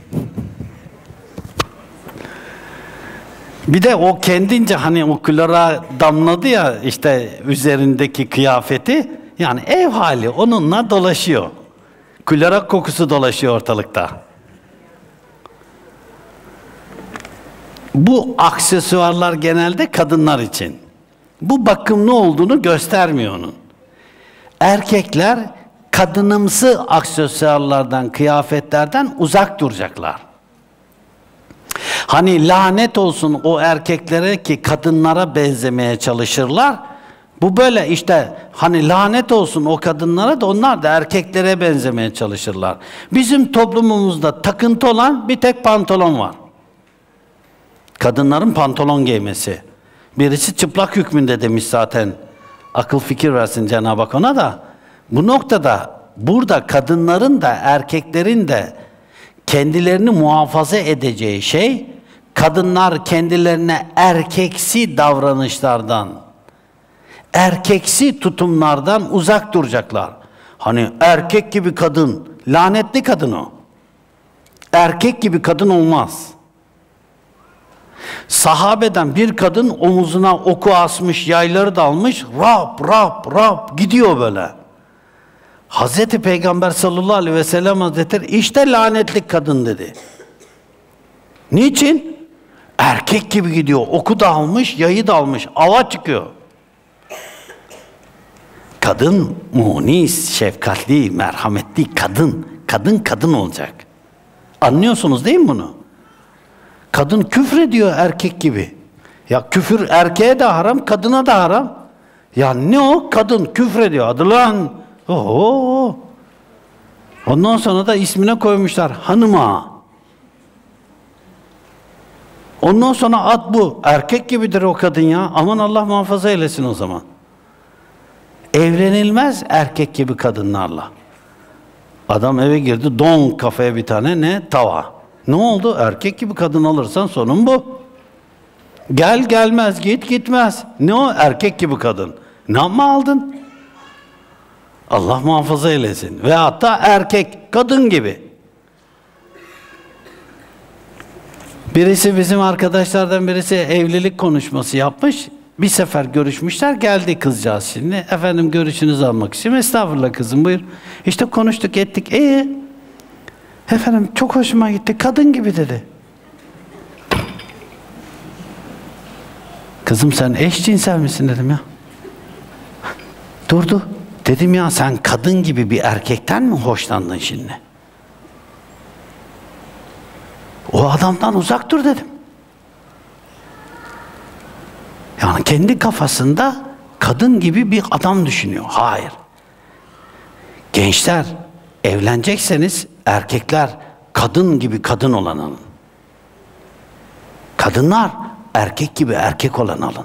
Bir de o kendince hani o klora damladı ya işte üzerindeki kıyafeti, yani ev hali onunla dolaşıyor. Klorak kokusu dolaşıyor ortalıkta. Bu aksesuarlar genelde kadınlar için. Bu bakımlı olduğunu göstermiyor onun. Erkekler kadınımsı aksesuarlardan, kıyafetlerden uzak duracaklar. Hani lanet olsun o erkeklere ki kadınlara benzemeye çalışırlar. Bu böyle işte, hani lanet olsun o kadınlara da onlar da erkeklere benzemeye çalışırlar. Bizim toplumumuzda takıntı olan bir tek pantolon var. Kadınların pantolon giymesi. Birisi çıplak hükmünde demiş zaten. Akıl fikir versin Cenab-ı Hak ona da. Bu noktada burada kadınların da erkeklerin de kendilerini muhafaza edeceği şey, kadınlar kendilerine erkeksi davranışlardan erkeksi tutumlardan uzak duracaklar. Hani erkek gibi kadın, lanetli kadın o. Erkek gibi kadın olmaz. Sahabeden bir kadın omuzuna oku asmış, yayları da almış, rap rap rap gidiyor böyle. Hazreti Peygamber sallallahu aleyhi ve sellem Hazretleri işte lanetli kadın dedi. Niçin? Erkek gibi gidiyor, oku da almış, yayı da almış, ava çıkıyor. Kadın munis, şefkatli, merhametli kadın. Kadın kadın olacak. Anlıyorsunuz değil mi bunu? Kadın küfrediyor erkek gibi. Ya küfür erkeğe de haram, kadına da haram. Ya ne o? Kadın küfrediyor. Adı lan. Oho. Ondan sonra da ismine koymuşlar hanıma. Ondan sonra ad bu. Erkek gibidir o kadın ya. Aman Allah muhafaza eylesin o zaman. Evlenilmez erkek gibi kadınlarla. Adam eve girdi, don kafaya bir tane ne? Tava. Ne oldu? Erkek gibi kadın alırsan sonun bu. Gel gelmez, git gitmez. Ne o? Erkek gibi kadın. Ne yapma aldın? Allah muhafaza eylesin. Ve hatta erkek, kadın gibi. Birisi bizim arkadaşlardan birisi evlilik konuşması yapmış. Bir sefer görüşmüşler, geldi kızcağız şimdi. Efendim görüşünüzü almak istiyorum. Estağfurullah kızım buyur. İşte konuştuk ettik. İyi. Efendim çok hoşuma gitti. Kadın gibi dedi. Kızım sen eşcinsel misin dedim ya. Durdu. Dedim ya sen kadın gibi bir erkekten mi hoşlandın şimdi? O adamdan uzak dur dedim. Yani kendi kafasında kadın gibi bir adam düşünüyor. Hayır. Gençler, evlenecekseniz erkekler kadın gibi kadın olan alın. Kadınlar erkek gibi erkek olan alın.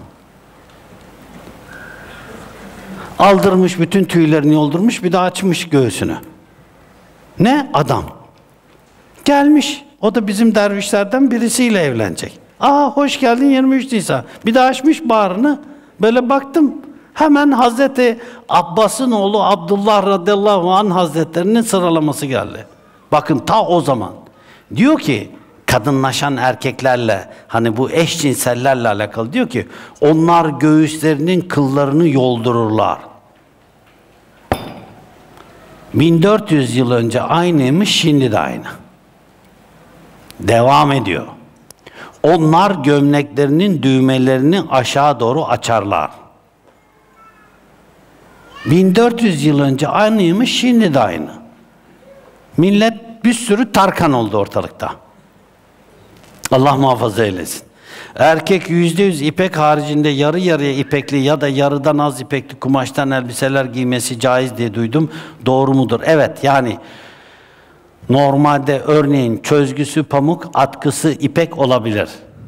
Aldırmış bütün tüylerini yoldurmuş, bir de açmış göğsünü. Ne? Adam. Gelmiş. O da bizim dervişlerden birisiyle evlenecek. Aa hoş geldin yirmi üç Nisan. Bir de açmış bağrını. Böyle baktım. Hemen Hazreti Abbas'ın oğlu Abdullah radıyallahu anh hazretlerinin sıralaması geldi. Bakın ta o zaman. Diyor ki kadınlaşan erkeklerle hani bu eşcinsellerle alakalı diyor ki onlar göğüslerinin kıllarını yoldururlar. bin dört yüz yıl önce aynıymış, şimdi de aynı. Devam ediyor. Onlar gömleklerinin düğmelerini aşağı doğru açarlar. bin dört yüz yıl önce aynıymış, şimdi de aynı. Millet bir sürü Tarkan oldu ortalıkta. Allah muhafaza eylesin. Erkek yüzde yüz ipek haricinde yarı yarıya ipekli ya da yarıdan az ipekli kumaştan elbiseler giymesi caiz diye duydum. Doğru mudur? Evet, yani normalde örneğin çözgüsü pamuk, atkısı ipek olabilir.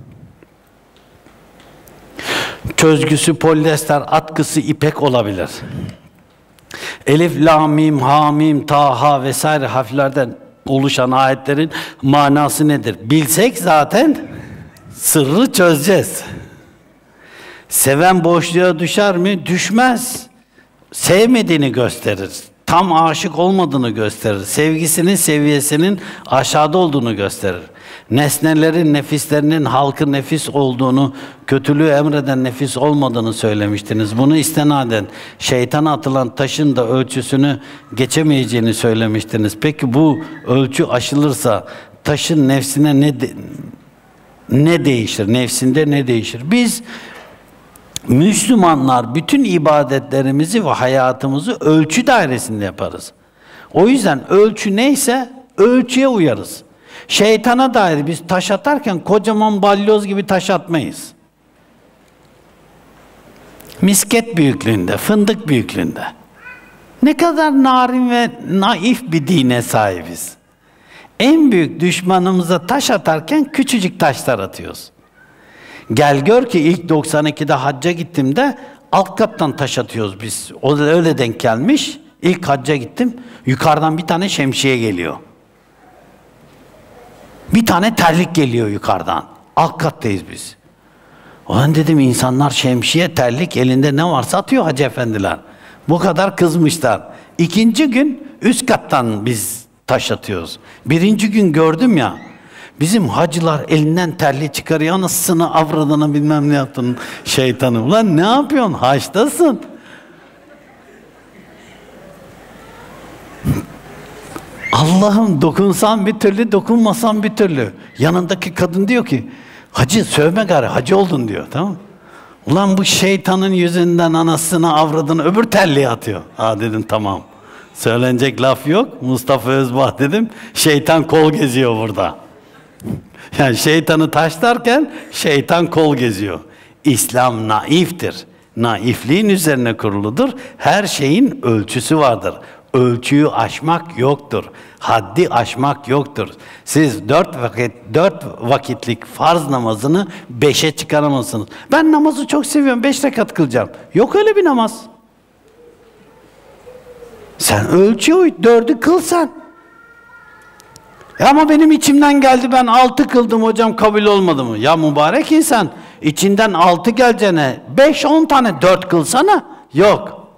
Çözgüsü polyester, atkısı ipek olabilir. Elif, la, mim, ha, mim, ta, ha vesaire harflerden oluşan ayetlerin manası nedir? Bilsek zaten sırrı çözeceğiz. Seven boşluğa düşer mi? Düşmez. Sevmediğini gösterir. Tam aşık olmadığını gösterir. Sevgisinin seviyesinin aşağıda olduğunu gösterir. Nesnelerin, nefislerinin halkı nefis olduğunu, kötülüğü emreden nefis olmadığını söylemiştiniz. Bunu istenaden şeytana atılan taşın da ölçüsünü geçemeyeceğini söylemiştiniz. Peki bu ölçü aşılırsa taşın nefsine ne de, ne değişir? Nefsinde ne değişir? Biz Müslümanlar bütün ibadetlerimizi ve hayatımızı ölçü dairesinde yaparız. O yüzden ölçü neyse ölçüye uyarız. Şeytana dair biz taş atarken kocaman balyoz gibi taş atmayız. Misket büyüklüğünde, fındık büyüklüğünde. Ne kadar narin ve naif bir dine sahibiz. En büyük düşmanımıza taş atarken küçücük taşlar atıyoruz. Gel gör ki ilk doksan ikide hacca gittiğimde alt kattan taş atıyoruz biz. O da öyle denk gelmiş. İlk hacca gittim. Yukarıdan bir tane şemsiye geliyor. Bir tane terlik geliyor yukarıdan. Alt kattayız biz. Ulan dedim, insanlar şemsiye, terlik, elinde ne varsa atıyor hacı efendiler. Bu kadar kızmışlar. İkinci gün üst kattan biz taş atıyoruz. Birinci gün gördüm ya, bizim hacılar elinden terliği çıkarıyor, anasını avradını bilmem ne yaptın şeytanı. Ulan ne yapıyorsun? Haçtasın. Allah'ım, dokunsan bir türlü, dokunmasan bir türlü. Yanındaki kadın diyor ki, hacı sövme gari, hacı oldun diyor, tamam mı? Ulan bu şeytanın yüzünden anasını avradını öbür terliğe atıyor. Ha dedim, tamam. Söylenecek laf yok. Mustafa Özbağ dedim, şeytan kol geziyor burada. Yani şeytanı taşlarken şeytan kol geziyor. İslam naiftir. Naifliğin üzerine kuruludur. Her şeyin ölçüsü vardır. Ölçüyü aşmak yoktur. Haddi aşmak yoktur. Siz dört vakit, dört vakitlik farz namazını beşe çıkaramazsınız. Ben namazı çok seviyorum, beş rekat kılacağım. Yok öyle bir namaz. Sen ölçüye uy, dördü kıl sen. E ama benim içimden geldi, ben altı kıldım hocam, kabul olmadı mı? Ya mübarek insan, içinden altı geleceğine beş on tane dört kılsana. Yok.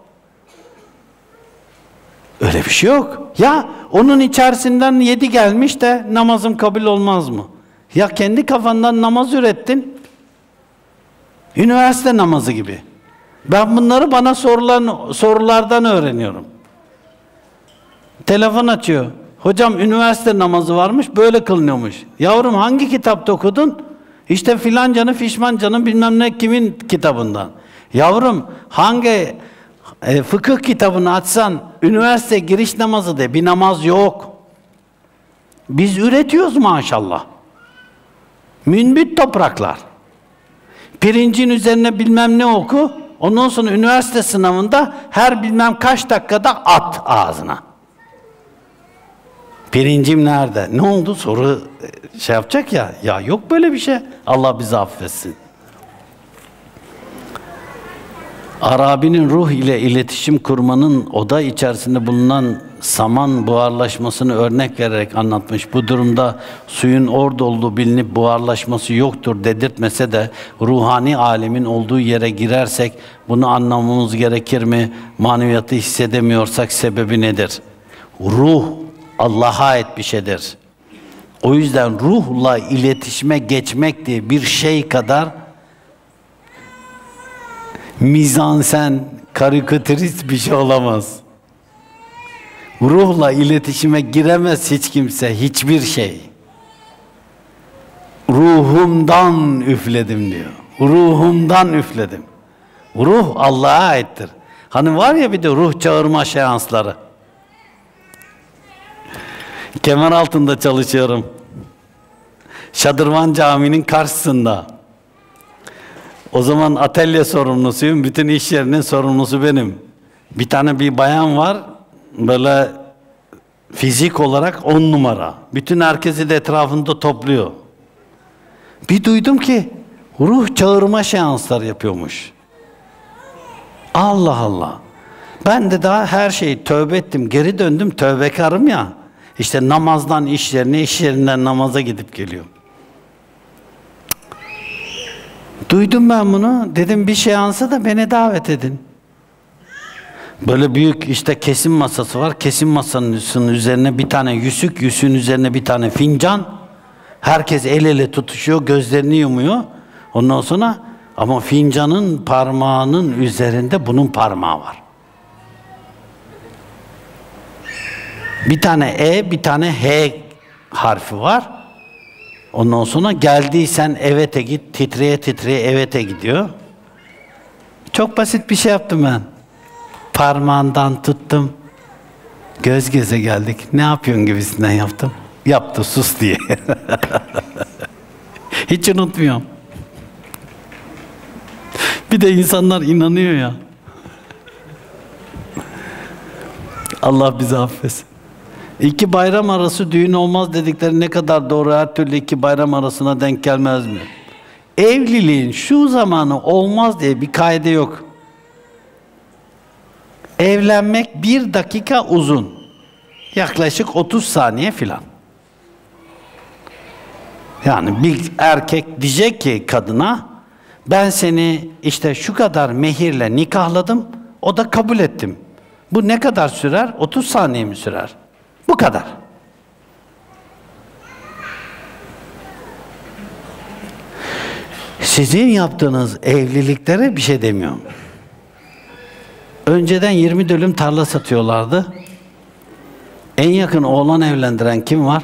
Öyle bir şey yok. Ya onun içerisinden yedi gelmiş de namazım kabul olmaz mı? Ya kendi kafandan namaz ürettin. Üniversite namazı gibi. Ben bunları bana sorulan sorulardan öğreniyorum. Telefon açıyor. Hocam üniversite namazı varmış, böyle kılınıyormuş. Yavrum hangi kitapta okudun? İşte filancanın, fişmancanın bilmem ne kimin kitabından. Yavrum hangi e, fıkıh kitabını açsan üniversite giriş namazı de, bir namaz yok. Biz üretiyoruz maşallah. Münbit topraklar. Pirincin üzerine bilmem ne oku, ondan sonra üniversite sınavında her bilmem kaç dakikada at ağzına. Pirincim nerede? Ne oldu? Soru şey yapacak ya. Ya yok böyle bir şey. Allah bizi affetsin. Arabi'nin ruh ile iletişim kurmanın oda içerisinde bulunan saman buharlaşmasını örnek vererek anlatmış. Bu durumda suyun orada olduğu bilinip buharlaşması yoktur dedirtmese de ruhani alemin olduğu yere girersek bunu anlamamız gerekir mi? Maneviyatı hissedemiyorsak sebebi nedir? Ruh Allah'a ait bir şeydir. O yüzden ruhla iletişime geçmek diye bir şey kadar mizansen, karikatürist bir şey olamaz. Ruhla iletişime giremez hiç kimse, hiçbir şey. Ruhumdan üfledim diyor. Ruhumdan üfledim. Ruh Allah'a aittir. Hani var ya bir de ruh çağırma seansları. Kemer altında çalışıyorum. Şadırvan Camii'nin karşısında. O zaman atölye sorumlusuyum. Bütün iş yerinin sorumlusu benim. Bir tane bir bayan var. Böyle fizik olarak on numara. Bütün herkesi de etrafında topluyor. Bir duydum ki ruh çağırma seansları yapıyormuş. Allah Allah. Ben de daha her şeyi tövbe ettim. Geri döndüm. Tövbekarım ya. İşte namazdan iş yerine, iş yerinden namaza gidip geliyorum. Duydum ben bunu. Dedim bir seansa da beni davet edin. Böyle büyük işte kesim masası var. Kesim masasının üzerine bir tane yüzük, yüzüğün üzerine bir tane fincan. Herkes el ele tutuşuyor, gözlerini yumuyor. Ondan sonra ama fincanın parmağının üzerinde bunun parmağı var. Bir tane E, bir tane H harfi var. Ondan sonra geldiysen evete git, titreye titreye evete gidiyor. Çok basit bir şey yaptım ben. Parmağından tuttum. Göz göze geldik. Ne yapıyorsun gibisinden yaptım. Yaptı sus diye. Hiç unutmuyorum. Bir de insanlar inanıyor ya. Allah bizi affetsin. İki bayram arası düğün olmaz dedikleri ne kadar doğru, her türlü iki bayram arasına denk gelmez mi? Evliliğin şu zamanı olmaz diye bir kaide yok. Evlenmek bir dakika uzun. Yaklaşık otuz saniye filan. Yani bir erkek diyecek ki kadına, Ben seni işte şu kadar mehirle nikahladım, o da kabul ettim. Bu ne kadar sürer? otuz saniye mi sürer? Bu kadar. Sizin yaptığınız evliliklere bir şey demiyorum. Önceden yirmi dönüm tarla satıyorlardı. En yakın oğlan evlendiren kim var?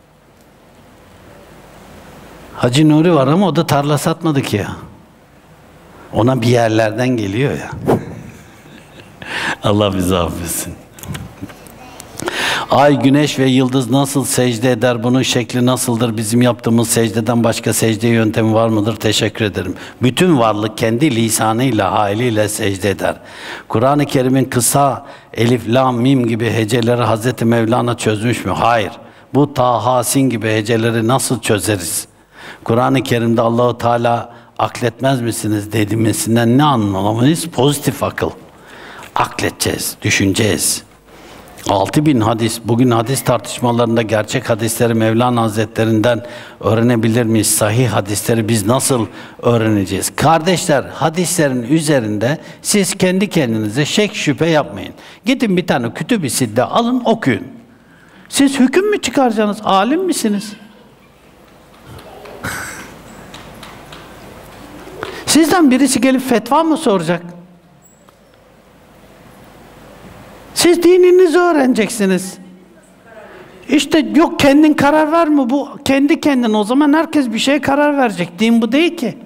Hacı Nuri var ama o da tarla satmadı ki ya. Ona bir yerlerden geliyor ya. Allah bizi affetsin. Ay, güneş ve yıldız nasıl secde eder? Bunun şekli nasıldır? Bizim yaptığımız secdeden başka secde yöntemi var mıdır? Teşekkür ederim. Bütün varlık kendi lisanıyla, haliyle secde eder. Kur'an-ı Kerim'in kısa elif, lam, mim gibi heceleri Hazreti Mevlana çözmüş mü? Hayır. Bu Taha, Sin gibi heceleri nasıl çözeriz? Kur'an-ı Kerim'de Allahu Teala akletmez misiniz dediğimizden ne anlamalıyız? Pozitif akıl. Akledeceğiz, düşüneceğiz. Altı bin hadis, bugün hadis tartışmalarında gerçek hadisleri Mevlana Hazretlerinden öğrenebilir miyiz? Sahih hadisleri biz nasıl öğreneceğiz? Kardeşler, hadislerin üzerinde siz kendi kendinize şek şüphe yapmayın. Gidin bir tane kütüb-i sidde alın, okuyun. Siz hüküm mü çıkaracaksınız? Alim misiniz? Sizden birisi gelip fetva mı soracak? Siz dininizi öğreneceksiniz. İşte yok kendin karar verme, bu kendi kendine, o zaman herkes bir şeye karar verecek. Din bu değil ki.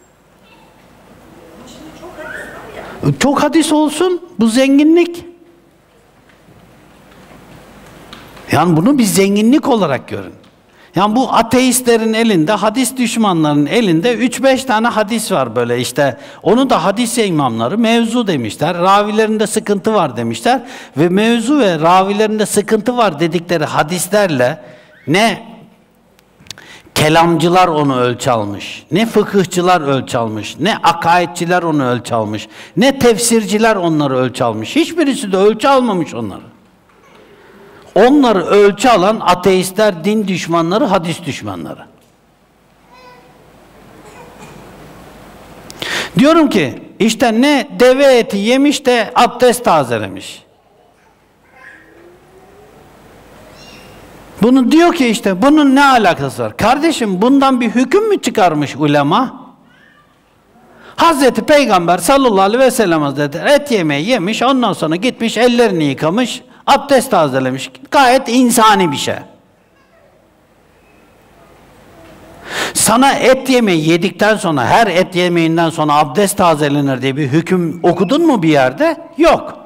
Çok hadis olsun, bu zenginlik. Yani bunu bir zenginlik olarak görün. Yani bu ateistlerin elinde, hadis düşmanlarının elinde üç beş tane hadis var böyle işte. Onu da hadis imamları mevzu demişler. Ravilerinde sıkıntı var demişler. Ve mevzu ve ravilerinde sıkıntı var dedikleri hadislerle ne kelamcılar onu ölçü almış, ne fıkıhçılar ölçü almış, ne akaidçiler onu ölçü almış, ne tefsirciler onları ölçü almış. Hiçbirisi de ölçü almamış onları. Onları ölçü alan ateistler, din düşmanları, hadis düşmanları. Diyorum ki, işte ne deve eti yemiş de abdest tazelemiş. Bunu diyor ki işte, bunun ne alakası var? Kardeşim, bundan bir hüküm mü çıkarmış ulema? Hazreti Peygamber sallallahu aleyhi ve sellem Hazretleri et yemeği yemiş, ondan sonra gitmiş ellerini yıkamış, abdest tazelemiş. Gayet insani bir şey. Sana et yemeği yedikten sonra, her et yemeğinden sonra abdest tazelenir diye bir hüküm okudun mu bir yerde? Yok.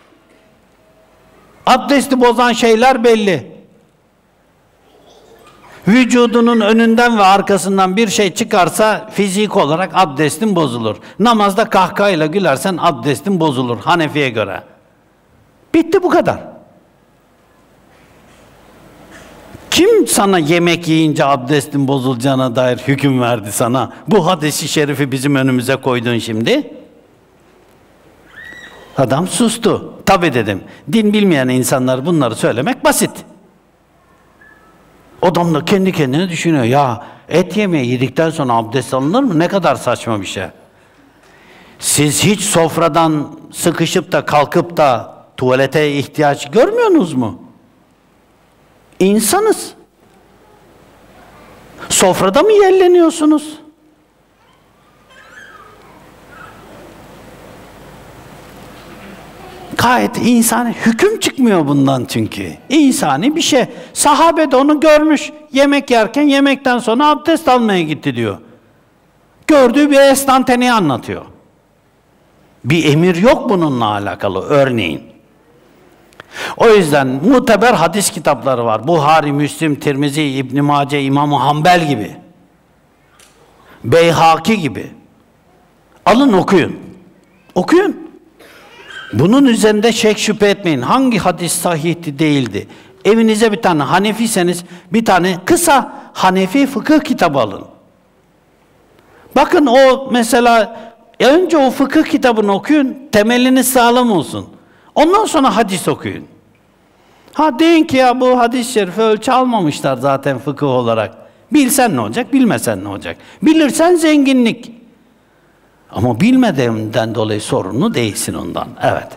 Abdesti bozan şeyler belli. Vücudunun önünden ve arkasından bir şey çıkarsa fizik olarak abdestin bozulur. Namazda kahkahayla gülersen abdestin bozulur Hanefi'ye göre. Bitti, bu kadar. Kim sana yemek yiyince abdestin bozulacağına dair hüküm verdi sana? Bu hadis-i şerifi bizim önümüze koydun şimdi. Adam sustu. Tabii dedim. Din bilmeyen insanlar bunları söylemek basit. Adam da kendi kendine düşünüyor. Ya et yemeği yedikten sonra abdest alınır mı? Ne kadar saçma bir şey. Siz hiç sofradan sıkışıp da kalkıp da tuvalete ihtiyaç görmüyorsunuz mu? İnsanız. Sofrada mı yerleniyorsunuz? Gayet insani. Hüküm çıkmıyor bundan çünkü. İnsani bir şey. Sahabe de onu görmüş. Yemek yerken yemekten sonra abdest almaya gitti diyor. Gördüğü bir estanteneyi anlatıyor. Bir emir yok bununla alakalı örneğin. O yüzden muteber hadis kitapları var. Buhari, Müslim, Tirmizi, İbn Mace, İmam-ı Hanbel gibi. Beyhaki gibi. Alın okuyun. Okuyun. Bunun üzerinde şek şüphe etmeyin. Hangi hadis sahihti değildi? Evinize bir tane Hanefiyseniz bir tane kısa Hanefi fıkıh kitabı alın. Bakın o mesela önce o fıkıh kitabını okuyun. Temeliniz sağlam olsun. Ondan sonra hadis okuyun. Ha deyin ki ya bu hadis-i şerifi ölçü almamışlar zaten fıkıh olarak. Bilsen ne olacak, bilmesen ne olacak? Bilirsen zenginlik. Ama bilmediğinden dolayı sorumlu değilsin ondan. Evet.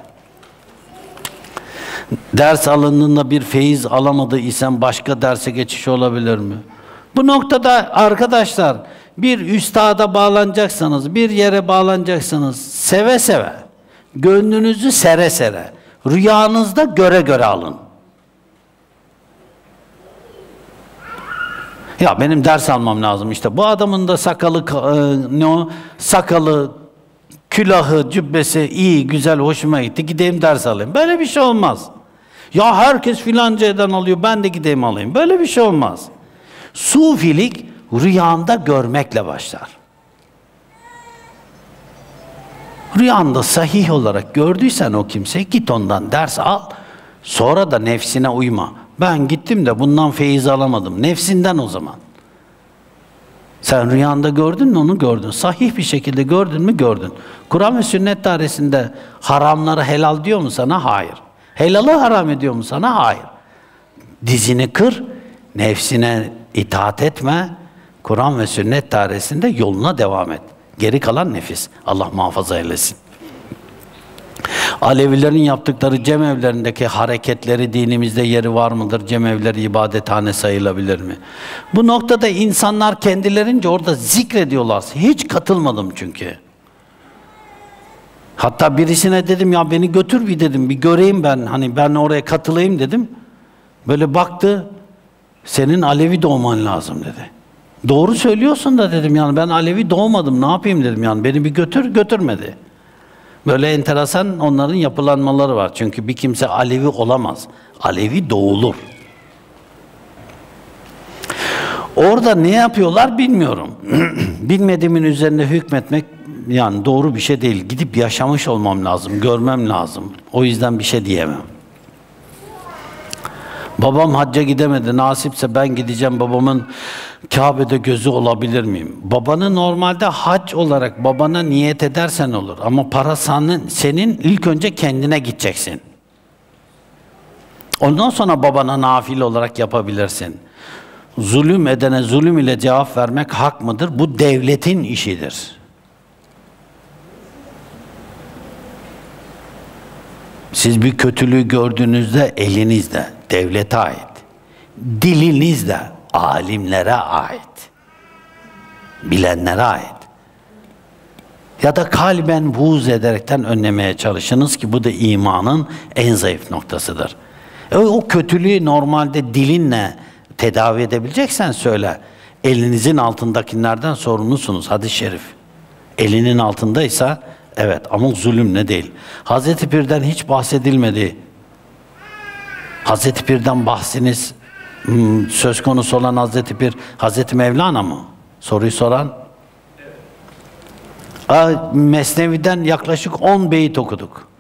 Ders alındığında bir feyiz alamadıysan başka derse geçiş olabilir mi? Bu noktada arkadaşlar bir üstada bağlanacaksanız, bir yere bağlanacaksanız seve seve, gönlünüzü sere sere, rüyanızda göre göre alın. Ya benim ders almam lazım işte. Bu adamın da sakalı, ne o? Sakalı, külahı, cübbesi iyi, güzel, hoşuma gitti. Gideyim ders alayım. Böyle bir şey olmaz. Ya herkes filanca'dan alıyor, ben de gideyim alayım. Böyle bir şey olmaz. Sufilik rüyanda görmekle başlar. Rüyanda sahih olarak gördüysen o kimseyi git ondan ders al. Sonra da nefsine uyma. Ben gittim de bundan feyiz alamadım. Nefsinden o zaman. Sen rüyanda gördün mü onu gördün. Sahih bir şekilde gördün mü gördün. Kur'an ve sünnet dairesinde haramları helal diyor mu sana? Hayır. Helalı haram ediyor mu sana? Hayır. Dizini kır, nefsine itaat etme. Kur'an ve sünnet dairesinde yoluna devam et. Geri kalan nefis. Allah muhafaza eylesin. Alevilerin yaptıkları cemevlerindeki hareketleri dinimizde yeri var mıdır? Cemevleri ibadethane sayılabilir mi? Bu noktada insanlar kendilerince orada zikrediyorlar. Hiç katılmadım çünkü. Hatta birisine dedim ya beni götür bir dedim. Bir göreyim ben. Hani ben oraya katılayım dedim. Böyle baktı. Senin Alevi doğman lazım dedi. Doğru söylüyorsun da dedim yani ben Alevi doğmadım. Ne yapayım dedim yani. Beni bir götür götürmedi. Böyle enteresan onların yapılanmaları var. Çünkü bir kimse Alevi olamaz. Alevi doğulur. Orada ne yapıyorlar bilmiyorum. Bilmediğimin üzerine hükmetmek yani doğru bir şey değil. Gidip yaşamış olmam lazım, görmem lazım. O yüzden bir şey diyemem. Babam hacca gidemedi. Nasipse ben gideceğim. Babamın Kabe'de gözü olabilir miyim? Babanı normalde hac olarak babana niyet edersen olur. Ama para senin, senin ilk önce kendine gideceksin. Ondan sonra babana nafile olarak yapabilirsin. Zulüm edene zulüm ile cevap vermek hak mıdır? Bu devletin işidir. Siz bir kötülüğü gördüğünüzde elinizde, devlete ait. Dilinizde, alimlere ait. Bilenlere ait. Ya da kalben buğz ederekten önlemeye çalışınız ki bu da imanın en zayıf noktasıdır. E, o kötülüğü normalde dilinle tedavi edebileceksen söyle. Elinizin altındakilerden sorumlusunuz. Hadis-i şerif. Elinin altındaysa evet ama zulümle değil. Hazreti Pir'den hiç bahsedilmedi. Hazreti Pir'den bahsiniz hmm, söz konusu olan Hazreti Pir, Hazreti Mevlana mı? Soruyu soran. Aa, Mesnevi'den yaklaşık on beyit okuduk.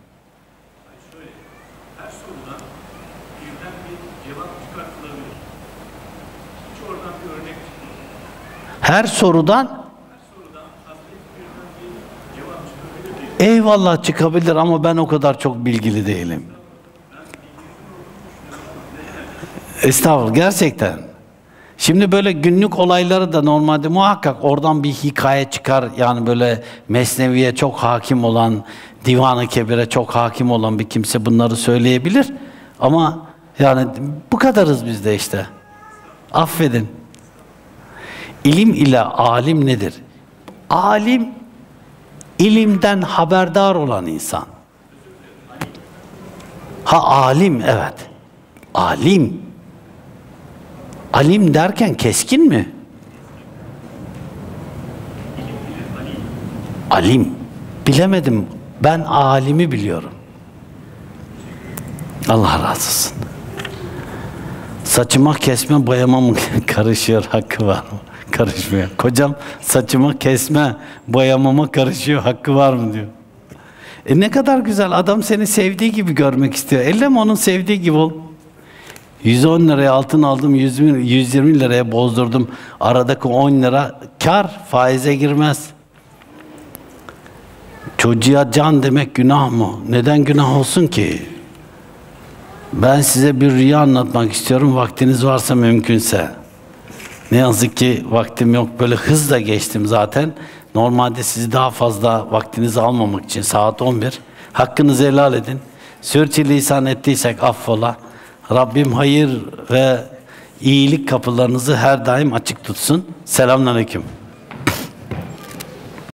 Her sorudan birden bir cevap çıkartılabilir. Hiç oradan bir örnek çıkmıyor. Her sorudan Her sorudan Hazreti birden bir cevap çıkabilir diye. eyvallah çıkabilir ama ben o kadar çok bilgili değilim. Estağfurullah, gerçekten. Şimdi böyle günlük olayları da normalde muhakkak oradan bir hikaye çıkar. Yani böyle Mesnevi'ye çok hakim olan, Divan-ı Kebir'e çok hakim olan bir kimse bunları söyleyebilir. Ama yani bu kadarız biz de işte. Affedin. İlim ile alim nedir? Alim, ilimden haberdar olan insan. Ha alim, evet. Alim. Alim derken keskin mi? Alim. Bilemedim. Ben alimi biliyorum. Allah razı olsun. Saçıma kesme boyama mı karışıyor? Hakkı var mı? Karışmıyor. Kocam saçıma kesme boyamama karışıyor. Hakkı var mı diyor. E ne kadar güzel. Adam seni sevdiği gibi görmek istiyor. Elle mi onun sevdiği gibi ol? yüz on liraya altın aldım, yüz yirmi liraya bozdurdum. Aradaki on lira kar, faize girmez. Çocuğa can demek günah mı? Neden günah olsun ki? Ben size bir rüya anlatmak istiyorum, vaktiniz varsa mümkünse. Ne yazık ki vaktim yok, böyle hızla geçtim zaten. Normalde sizi daha fazla vaktinizi almamak için saat on bir. Hakkınızı helal edin. Sürçülisan ettiysek affola. Rabbim hayır ve iyilik kapılarınızı her daim açık tutsun. Selamünaleyküm.